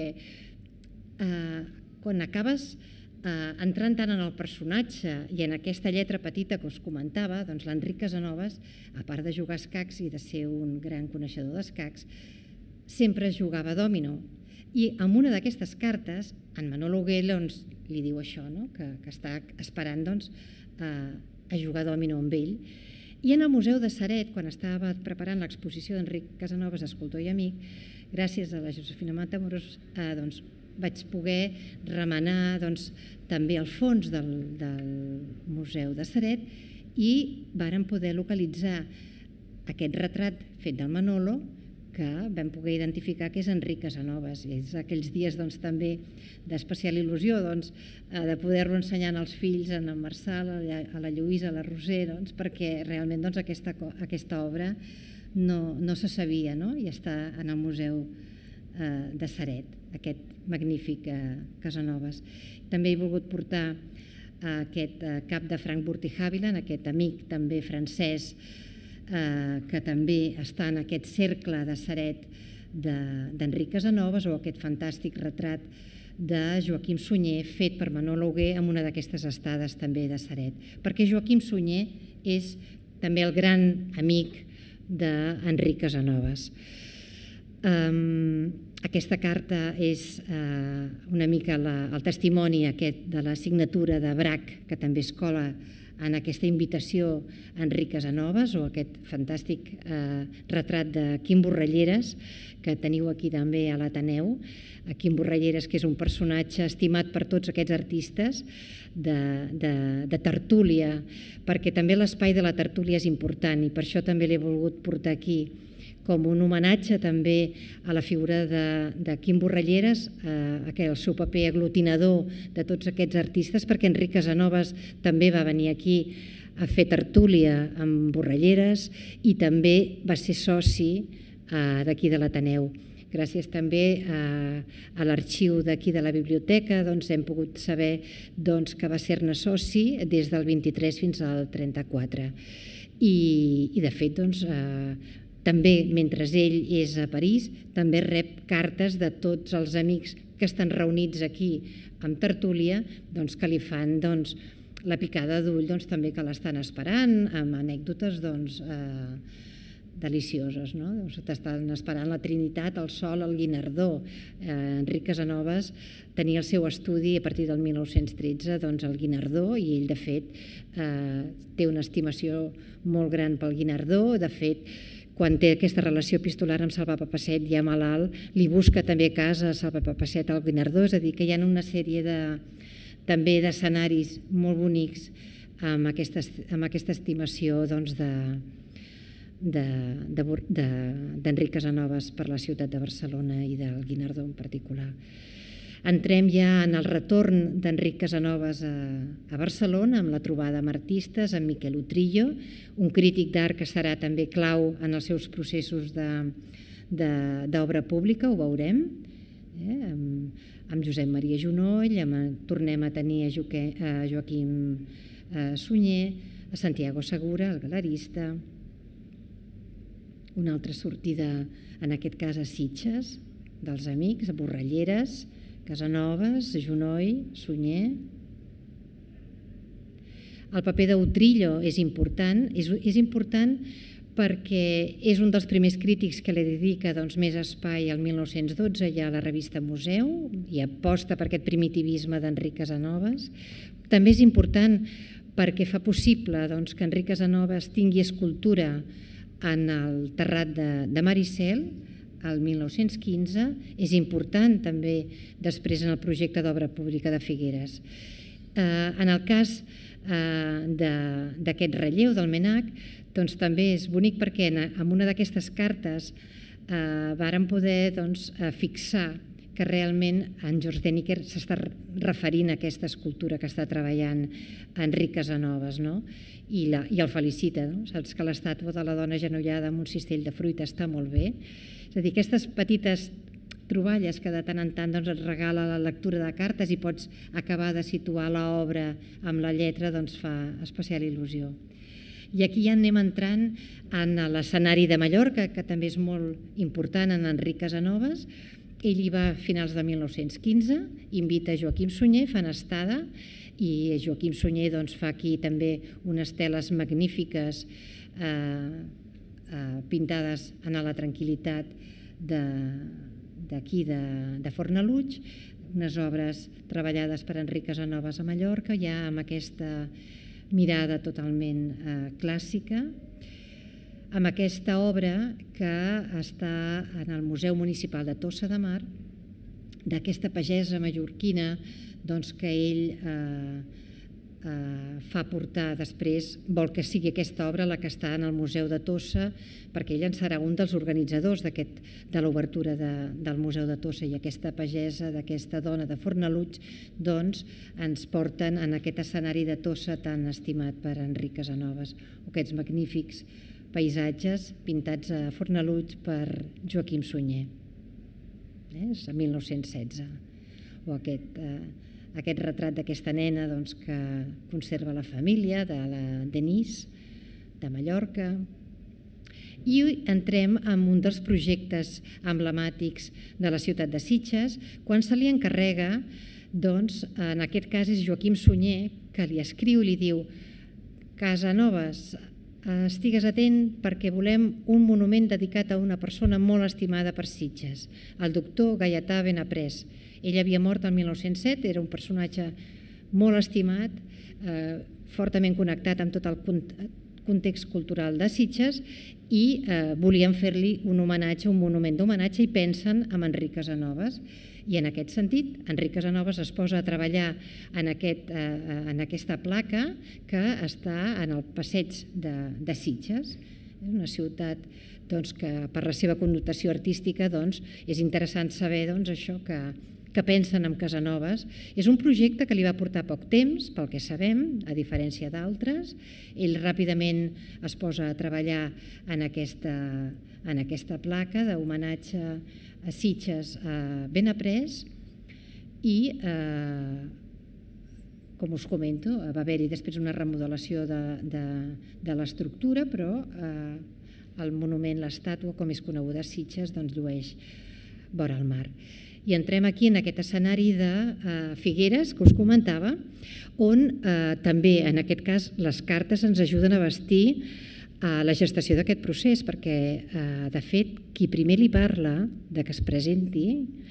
eh, quan acabes Uh, entrant tant en el personatge i en aquesta lletra petita que us comentava, doncs l'Enric Casanovas, a part de jugar a escacs i de ser un gran coneixedor d'escacs, sempre jugava a dòmino. I amb una d'aquestes cartes, en Manolo Hugué doncs, li diu això, no? que, que està esperant doncs, uh, a jugar a dòmino amb ell. I en el Museu de Ceret, quan estava preparant l'exposició d'Enric Casanovas, escultor i amic, gràcies a la Josefina Matamoros, uh, doncs, vaig poder remenar doncs, també el fons del, del Museu de Ceret i vàrem poder localitzar aquest retrat fet del Manolo que vam poder identificar que és Enric Casanovas. I és aquells dies doncs, també d'especial il·lusió doncs, de poder-lo ensenyar als fills, a en Marçal, a la Lluïsa, a la Roser, doncs, perquè realment doncs, aquesta, aquesta obra no, no se sabia, no? I està en el Museu eh, de Ceret, aquest magnífic eh, Casanovas. També he volgut portar eh, aquest eh, cap de Frank Burti-Haviland, aquest amic també francès eh, que també està en aquest cercle de Ceret d'Enric Casanovas, o aquest fantàstic retrat de Joaquim Sunyer fet per Manolo Hugué en una d'aquestes estades també de Ceret, perquè Joaquim Sunyer és també el gran amic d'Enric Casanovas. Um, aquesta carta és uh, una mica la, el testimoni aquest de la signatura de Brac, que també es cola en aquesta invitació a Enric Casanovas, o aquest fantàstic eh, retrat de Quim Borralleres, que teniu aquí també a l'Ateneu. Quim Borralleres, que és un personatge estimat per tots aquests artistes de, de, de tertúlia, perquè també l'espai de la tertúlia és important i per això també l'he volgut portar aquí com un homenatge també a la figura de, de Quim Borralleres, eh, el seu paper aglutinador de tots aquests artistes, perquè Enric Casanovas també va venir aquí a fer tertúlia amb Borralleres i també va ser soci eh, d'aquí de l'Ateneu. Gràcies també a, a l'arxiu d'aquí de la biblioteca doncs, hem pogut saber doncs, que va ser-ne soci des del vint-i-tres fins al trenta-quatre. I, i de fet, doncs, eh, també, mentre ell és a París, també rep cartes de tots els amics que estan reunits aquí amb tertúlia, doncs, que li fan doncs, la picada d'ull doncs, també que l'estan esperant, amb anècdotes doncs, eh, delicioses. No? Doncs, t'estan esperant la Trinitat, el Sol, el Guinardó. Eh, Enric Casanovas tenia el seu estudi a partir del mil nou-cents tretze doncs, el Guinardó, i ell, de fet, eh, té una estimació molt gran pel Guinardó. De fet, quan té aquesta relació epistolar amb Salva Papasseit, ja malalt, li busca també casa a Salva Papasseit al Guinardó, és a dir, que hi ha una sèrie de, també d'escenaris molt bonics amb aquesta, amb aquesta estimació doncs, de, de, de, de, d'Enric Casanovas per la ciutat de Barcelona i del Guinardó en particular. Entrem ja en el retorn d'Enric Casanovas a, a Barcelona amb la trobada amb artistes, amb Miquel Utrillo, un crític d'art que serà també clau en els seus processos d'obra pública, ho veurem, eh? amb, amb Josep Maria Junoll, amb, tornem a tenir a, Joque, a Joaquim eh, Sunyer, a Santiago Segura, el galerista, una altra sortida, en aquest cas a Sitges, dels amics, a Borralleres, Casanovas, Junoll, Sunyer. El paper d'Utrillo és important, és, és important perquè és un dels primers crítics que li dedica doncs, més espai al mil nou-cents dotze ja a la revista Museu i aposta per aquest primitivisme d'Enric Casanovas. També és important perquè fa possible doncs, que Enric Casanovas tingui escultura en el terrat de, de Maricel, el mil nou-cents quinze, és important també després en el projecte d'obra pública de Figueres. Eh, en el cas eh, d'aquest relleu del Menac, doncs també és bonic perquè en, en una d'aquestes cartes eh, varen poder doncs, fixar que realment en George Deniker s'està referint a aquesta escultura que està treballant Enric Casanovas, no? I, la, i el felicita, no? Saps que l'estàtua de la dona agenollada amb un cistell de fruita està molt bé. És a dir, aquestes petites troballes que de tant en tant doncs, et regala la lectura de cartes i pots acabar de situar l'obra amb la lletra, doncs fa especial il·lusió. I aquí ja anem entrant en l'escenari de Mallorca, que també és molt important en Enric Casanovas. Ell hi va a finals de mil nou-cents quinze, invita Joaquim Sunyer, fan estada, i Joaquim Sunyer doncs, fa aquí també unes teles magnífiques eh, eh, pintades en la tranquil·litat d'aquí, de, de, de Fornalutx, unes obres treballades per Enric Casanovas a Mallorca, ja amb aquesta mirada totalment eh, clàssica, amb aquesta obra que està en el Museu Municipal de Tossa de Mar, d'aquesta pagesa mallorquina doncs, que ell eh, eh, fa portar després, vol que sigui aquesta obra la que està en el Museu de Tossa, perquè ell en serà un dels organitzadors de l'obertura de, del Museu de Tossa, i aquesta pagesa d'aquesta dona de Fornalutx doncs, ens porten en aquest escenari de Tossa tan estimat per Enric Casanovas, aquests magnífics paisatges pintats a Fornalutx per Joaquim Sunyer, eh? És a mil nou-cents setze, o aquest, eh, aquest retrat d'aquesta nena doncs, que conserva la família, de la Denise, de Mallorca. I entrem en un dels projectes emblemàtics de la ciutat de Sitges, quan se li encarrega, doncs, en aquest cas és Joaquim Sunyer, que li escriu i li diu: Casanovas, estigues atent perquè volem un monument dedicat a una persona molt estimada per Sitges, el doctor Gaietà Benaprés. Ell havia mort el mil nou-cents set, era un personatge molt estimat, eh, fortament connectat amb tot el context cultural de Sitges, i eh, volien fer-li un homenatge, un monument d'homenatge, i pensen en Enric Casanovas. I en aquest sentit, Enric Casanovas es posa a treballar en, aquest, eh, en aquesta placa que està en el passeig de, de Sitges. És una ciutat doncs, que per la seva connotació artística doncs, és interessant saber doncs, això que, que pensen en Casanovas. És un projecte que li va portar poc temps, pel que sabem, a diferència d'altres. Ell ràpidament es posa a treballar en aquesta, en aquesta placa d'homenatge a Sitges a Benaprés i, eh, com us comento, va haver-hi després una remodelació de, de, de l'estructura, però eh, el monument, l'estàtua, com és coneguda a Sitges, doncs llueix vora el mar. I entrem aquí en aquest escenari de eh, Figueres, que us comentava, on eh, també, en aquest cas, les cartes ens ajuden a vestir a la gestació d'aquest procés, perquè, eh, de fet, qui primer li parla de que es presenti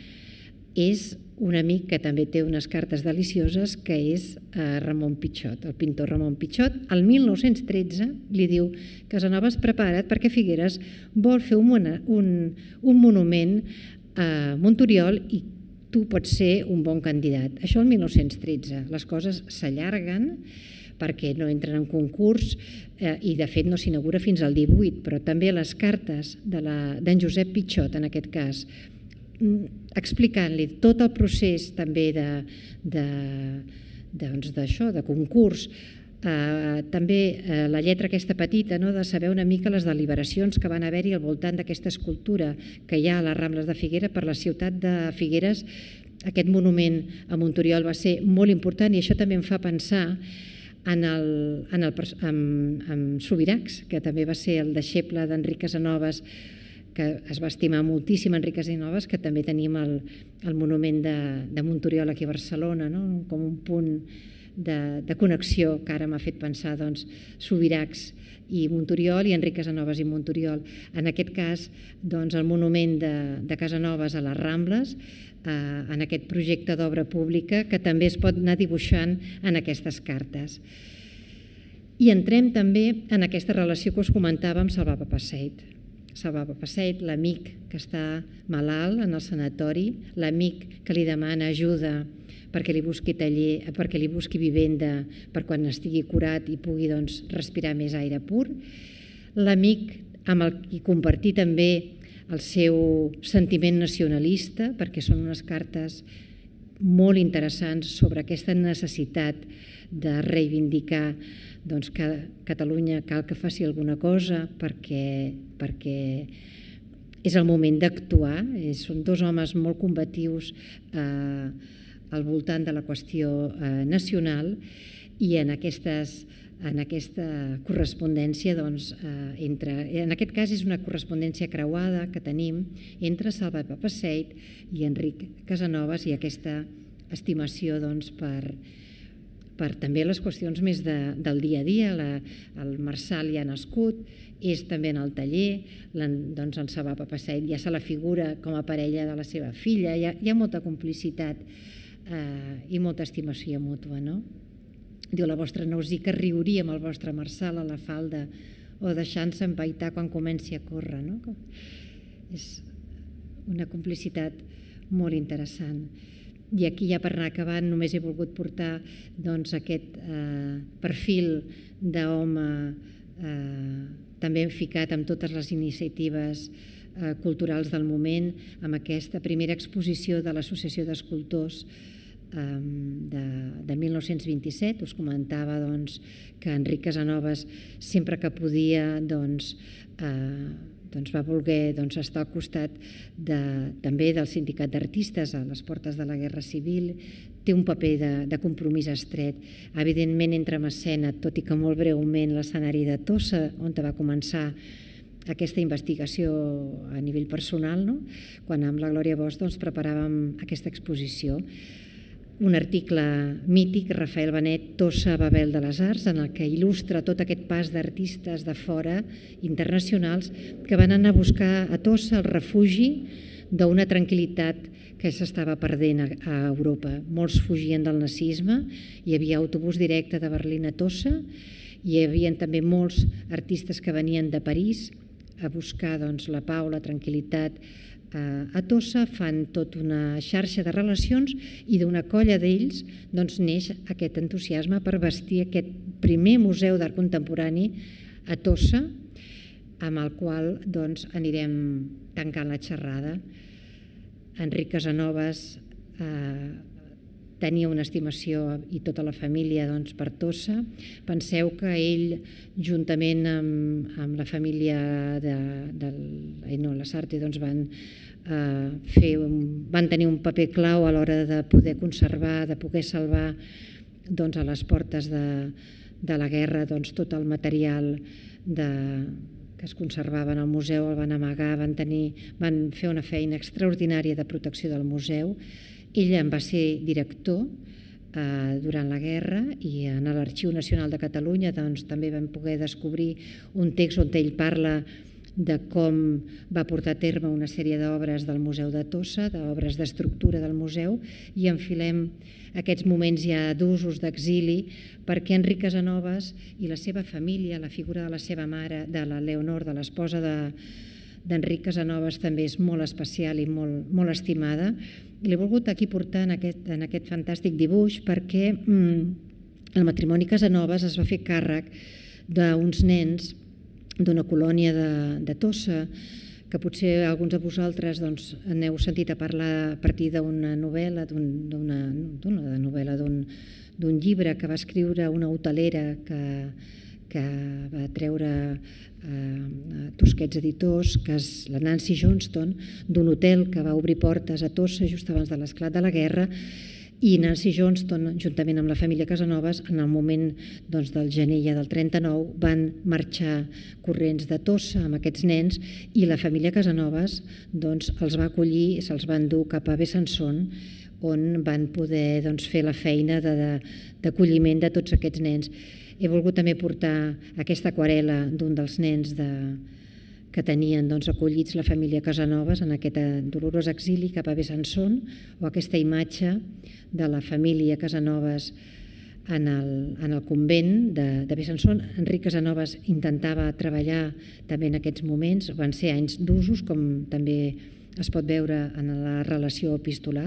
és un amic que també té unes cartes delicioses, que és eh, Ramon Pichot, el pintor Ramon Pichot. El mil nou-cents tretze li diu: Casanovas, prepara't perquè Figueres vol fer un, un, un monument a Monturiol i tu pots ser un bon candidat. Això el mil nou-cents tretze. Les coses s'allarguen perquè no entren en concurs eh, i de fet no s'inaugura fins al divuit, però també les cartes d'en Josep Pichot, en aquest cas, explicant-li tot el procés també de, de, doncs d'això, de concurs, eh, també eh, la lletra aquesta petita, no, de saber una mica les deliberacions que van haver-hi al voltant d'aquesta escultura que hi ha a les Rambles de Figueres. Per la ciutat de Figueres aquest monument a Monturiol va ser molt important, i això també em fa pensar en, el, en, el, en, en Subirachs, que també va ser el deixeble d'Enric Casanovas, que es va estimar moltíssim Enric Casanovas, que també tenim el, el monument de, de Monturiol aquí a Barcelona, no? Com un punt de, de connexió que ara m'ha fet pensar doncs, Subirachs i Monturiol, i Enric Casanovas i Monturiol. En aquest cas, doncs, el monument de, de Casanovas a les Rambles, eh, en aquest projecte d'obra pública que també es pot anar dibuixant en aquestes cartes. I entrem també en aquesta relació que us comentava amb Salvà Papasseit. Salvà Papasseit, l'amic que està malalt en el sanatori, l'amic que li demana ajuda perquè li busqui taller, perquè li busqui vivenda per quan estigui curat i pugui doncs, respirar més aire pur, l'amic amb el qui compartir també el seu sentiment nacionalista, perquè són unes cartes molt interessants sobre aquesta necessitat de reivindicar doncs, que Catalunya cal que faci alguna cosa perquè, perquè és el moment d'actuar. Són dos homes molt combatius eh, al voltant de la qüestió eh, nacional i en aquestes en aquesta correspondència, doncs, eh, entre, en aquest cas és una correspondència creuada que tenim entre Salva Papasseit i Enric Casanovas i aquesta estimació doncs, per, per també les qüestions més de, del dia a dia. La, el Marçal ja ha nascut, és també en el taller, doncs, en Salva Papasseit ja se la figura com a parella de la seva filla, hi ha, hi ha molta complicitat eh, i molta estimació mútua, no? Diu, la vostra Nausica riuria amb el vostre Marçal a la falda o deixant-se empaitar quan comenci a córrer. No? És una complicitat molt interessant. I aquí ja per anar acabant només he volgut portar doncs, aquest eh, perfil d'home eh, també ficat amb totes les iniciatives eh, culturals del moment, amb aquesta primera exposició de l'Associació d'Escultors De, de mil nou-cents vint-i-set. Us comentava doncs, que Enric Casanovas sempre que podia doncs, eh, doncs va voler doncs, estar al costat de, també del sindicat d'artistes a les portes de la Guerra Civil. Té un paper de, de compromís estret. Evidentment entra en escena, tot i que molt breument, l'escenari de Tossa, on va començar aquesta investigació a nivell personal, no? Quan amb la Glòria Bosch doncs, preparàvem aquesta exposició. Un article mític, Rafael Benet, Tossa, Babel de les Arts, en el que il·lustra tot aquest pas d'artistes de fora, internacionals, que van anar a buscar a Tossa el refugi d'una tranquil·litat que s'estava perdent a Europa. Molts fugien del nazisme, hi havia autobús directe de Berlín a Tossa, hi havia també molts artistes que venien de París a buscar doncs, la pau, la tranquil·litat. A Tossa fan tota una xarxa de relacions i d'una colla d'ells doncs, neix aquest entusiasme per bastir aquest primer museu d'art contemporani a Tossa, amb el qual doncs, anirem tancant la xerrada. Enric Casanovas eh, tenia una estimació, i tota la família, doncs, per Tossa. Penseu que ell, juntament amb, amb la família de, de no, Lasarte, doncs, van, eh, fer un, van tenir un paper clau a l'hora de poder conservar, de poder salvar doncs, a les portes de, de la guerra doncs, tot el material de, que es conservava en el museu, el van amagar, van, tenir, van fer una feina extraordinària de protecció del museu. Ell en va ser director eh, durant la guerra i en l'Arxiu Nacional de Catalunya doncs, també vam poder descobrir un text on ell parla de com va portar a terme una sèrie d'obres del Museu de Tossa, d'obres d'estructura del museu, i enfilem aquests moments ja d'usos d'exili perquè Enric Casanovas i la seva família, la figura de la seva mare, de la Leonor, de l'esposa de d'Enric Casanovas, també és molt especial i molt, molt estimada. I l'he volgut aquí portar en aquest, en aquest fantàstic dibuix perquè mm, el matrimoni Casanovas es va fer càrrec d'uns nens d'una colònia de, de Tossa, que potser alguns de vosaltres doncs, n'heu sentit a parlar a partir d'una novel·la, d'una d'una novel·la, d'un llibre que va escriure una hotelera que, que va treure eh, Tosquets Editors, que és la Nancy Johnston, d'un hotel que va obrir portes a Tossa just abans de l'esclat de la guerra, i Nancy Johnston, juntament amb la família Casanovas, en el moment doncs, del gener ja del trenta-nou, van marxar corrents de Tossa amb aquests nens i la família Casanovas doncs, els va acollir, se'ls van dur cap a Besançon, on van poder doncs, fer la feina d'acolliment de, de tots aquests nens. He volgut també portar aquesta aquarel·la d'un dels nens de, que tenien doncs, acollits la família Casanovas en aquest dolorós exili cap a Besançon, o aquesta imatge de la família Casanovas en el, en el convent de, de Besançon. Enric Casanovas intentava treballar també en aquests moments, van ser anys d'usos, com també es pot veure en la relació epistolar.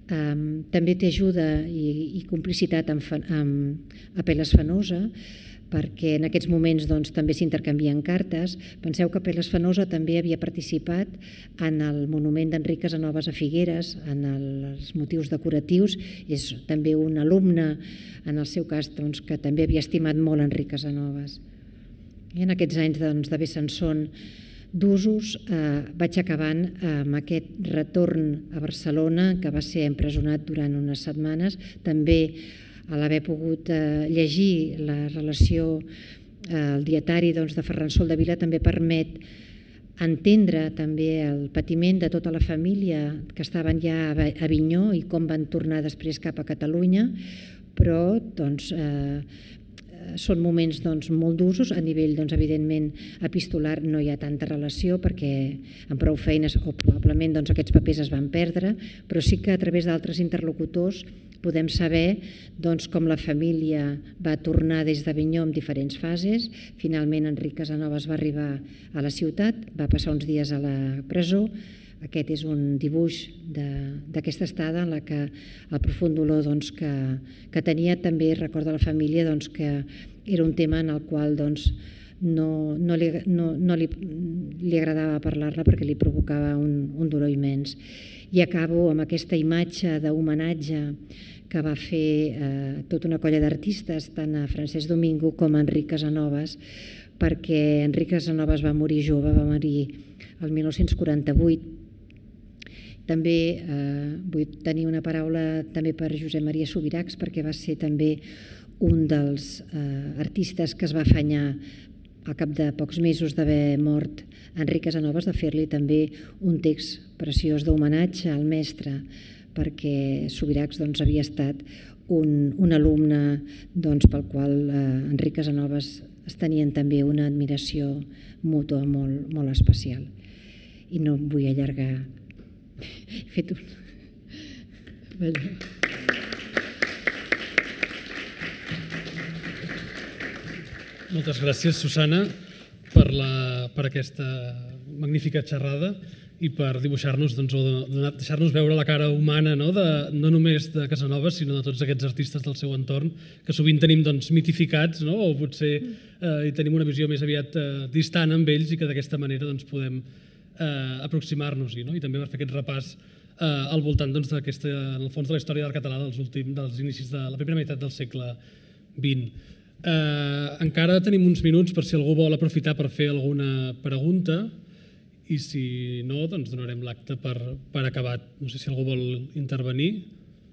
Um, també té ajuda i, i complicitat amb, amb Apel·les Fenosa, perquè en aquests moments també s'intercanvien cartes. Penseu que Peles Fenosa també havia participat en el monument d'Enric Casanovas a Figueres, en els motius decoratius. És també un alumne, en el seu cas, que també havia estimat molt Enric Casanovas. I en aquests anys de Besançon d'usos vaig acabant amb aquest retorn a Barcelona, que va ser empresonat durant unes setmanes. També a l'haver pogut llegir la relació, el dietari de Ferran Soldevila també permet entendre també el patiment de tota la família que estaven ja a Avinyó i com van tornar després cap a Catalunya, però són moments molt d'usos. A nivell, evidentment, epistolar no hi ha tanta relació perquè amb prou feines o probablement aquests papers es van perdre, però sí que a través d'altres interlocutors podem saber com la família va tornar des d'Avinyó en diferents fases. Finalment, Enric Casanovas va arribar a la ciutat, va passar uns dies a la presó. Aquest és un dibuix d'aquesta estada en què el profund dolor que tenia també recorda a la família que era un tema en el qual no li agradava parlar-ne perquè li provocava un dolor immens. I acabo amb aquesta imatge d'homenatge que va fer tota una colla d'artistes, tant a Francesc Domingo com a Enric Casanovas, perquè Enric Casanovas va morir jove, va morir el mil nou-cents quaranta-vuit. També vull tenir una paraula també per Josep Maria Subirachs, perquè va ser també un dels artistes que es va afanyar al cap de pocs mesos d'haver mort Enric Casanovas de fer-li també un text preciós d'homenatge al mestre, perquè Subirachs havia estat un alumne pel qual Enric Casanovas es tenien també una admiració mútua molt especial. I no em vull allargar. He fet un... Moltes gràcies, Susana, per aquesta magnífica xerrada i per dibuixar-nos o deixar-nos veure la cara humana no només de Casanovas, sinó de tots aquests artistes del seu entorn, que sovint tenim mitificats o potser tenim una visió més aviat distant amb ells i que d'aquesta manera podem aproximar-nos-hi i també per fer aquest repàs al voltant d'aquesta, en el fons, de la història del català dels inicis de la primera meitat del segle vint. Encara tenim uns minuts per si algú vol aprofitar per fer alguna pregunta i si no, doncs donarem l'acte per acabat. No sé si algú vol intervenir.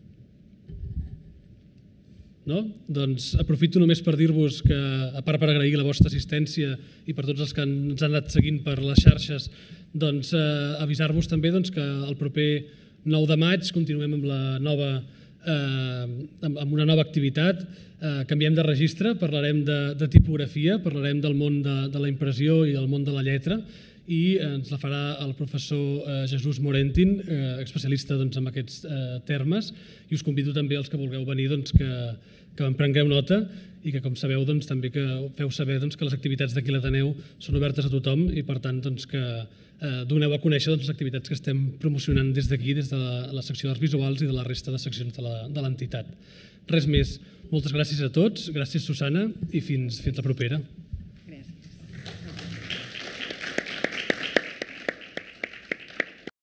No? Doncs aprofito només per dir-vos que, a part per agrair la vostra assistència i per tots els que ens han anat seguint per les xarxes, doncs avisar-vos també que el proper nou de maig continuem amb la nova amb una nova activitat. Canviem de registre, parlarem de tipografia, parlarem del món de la impressió i del món de la lletra i ens la farà el professor Jesús Morentin, especialista en aquests termes, i us convido també als que vulgueu venir que en prengueu nota i que, com sabeu, també que feu saber que les activitats d'aquí a l'Ateneu són obertes a tothom i, per tant, que doneu a conèixer les activitats que estem promocionant des d'aquí, des de la secció d'arts visuals i de la resta de seccions de l'entitat. Res més. Moltes gràcies a tots, gràcies, Susana, i fins la propera.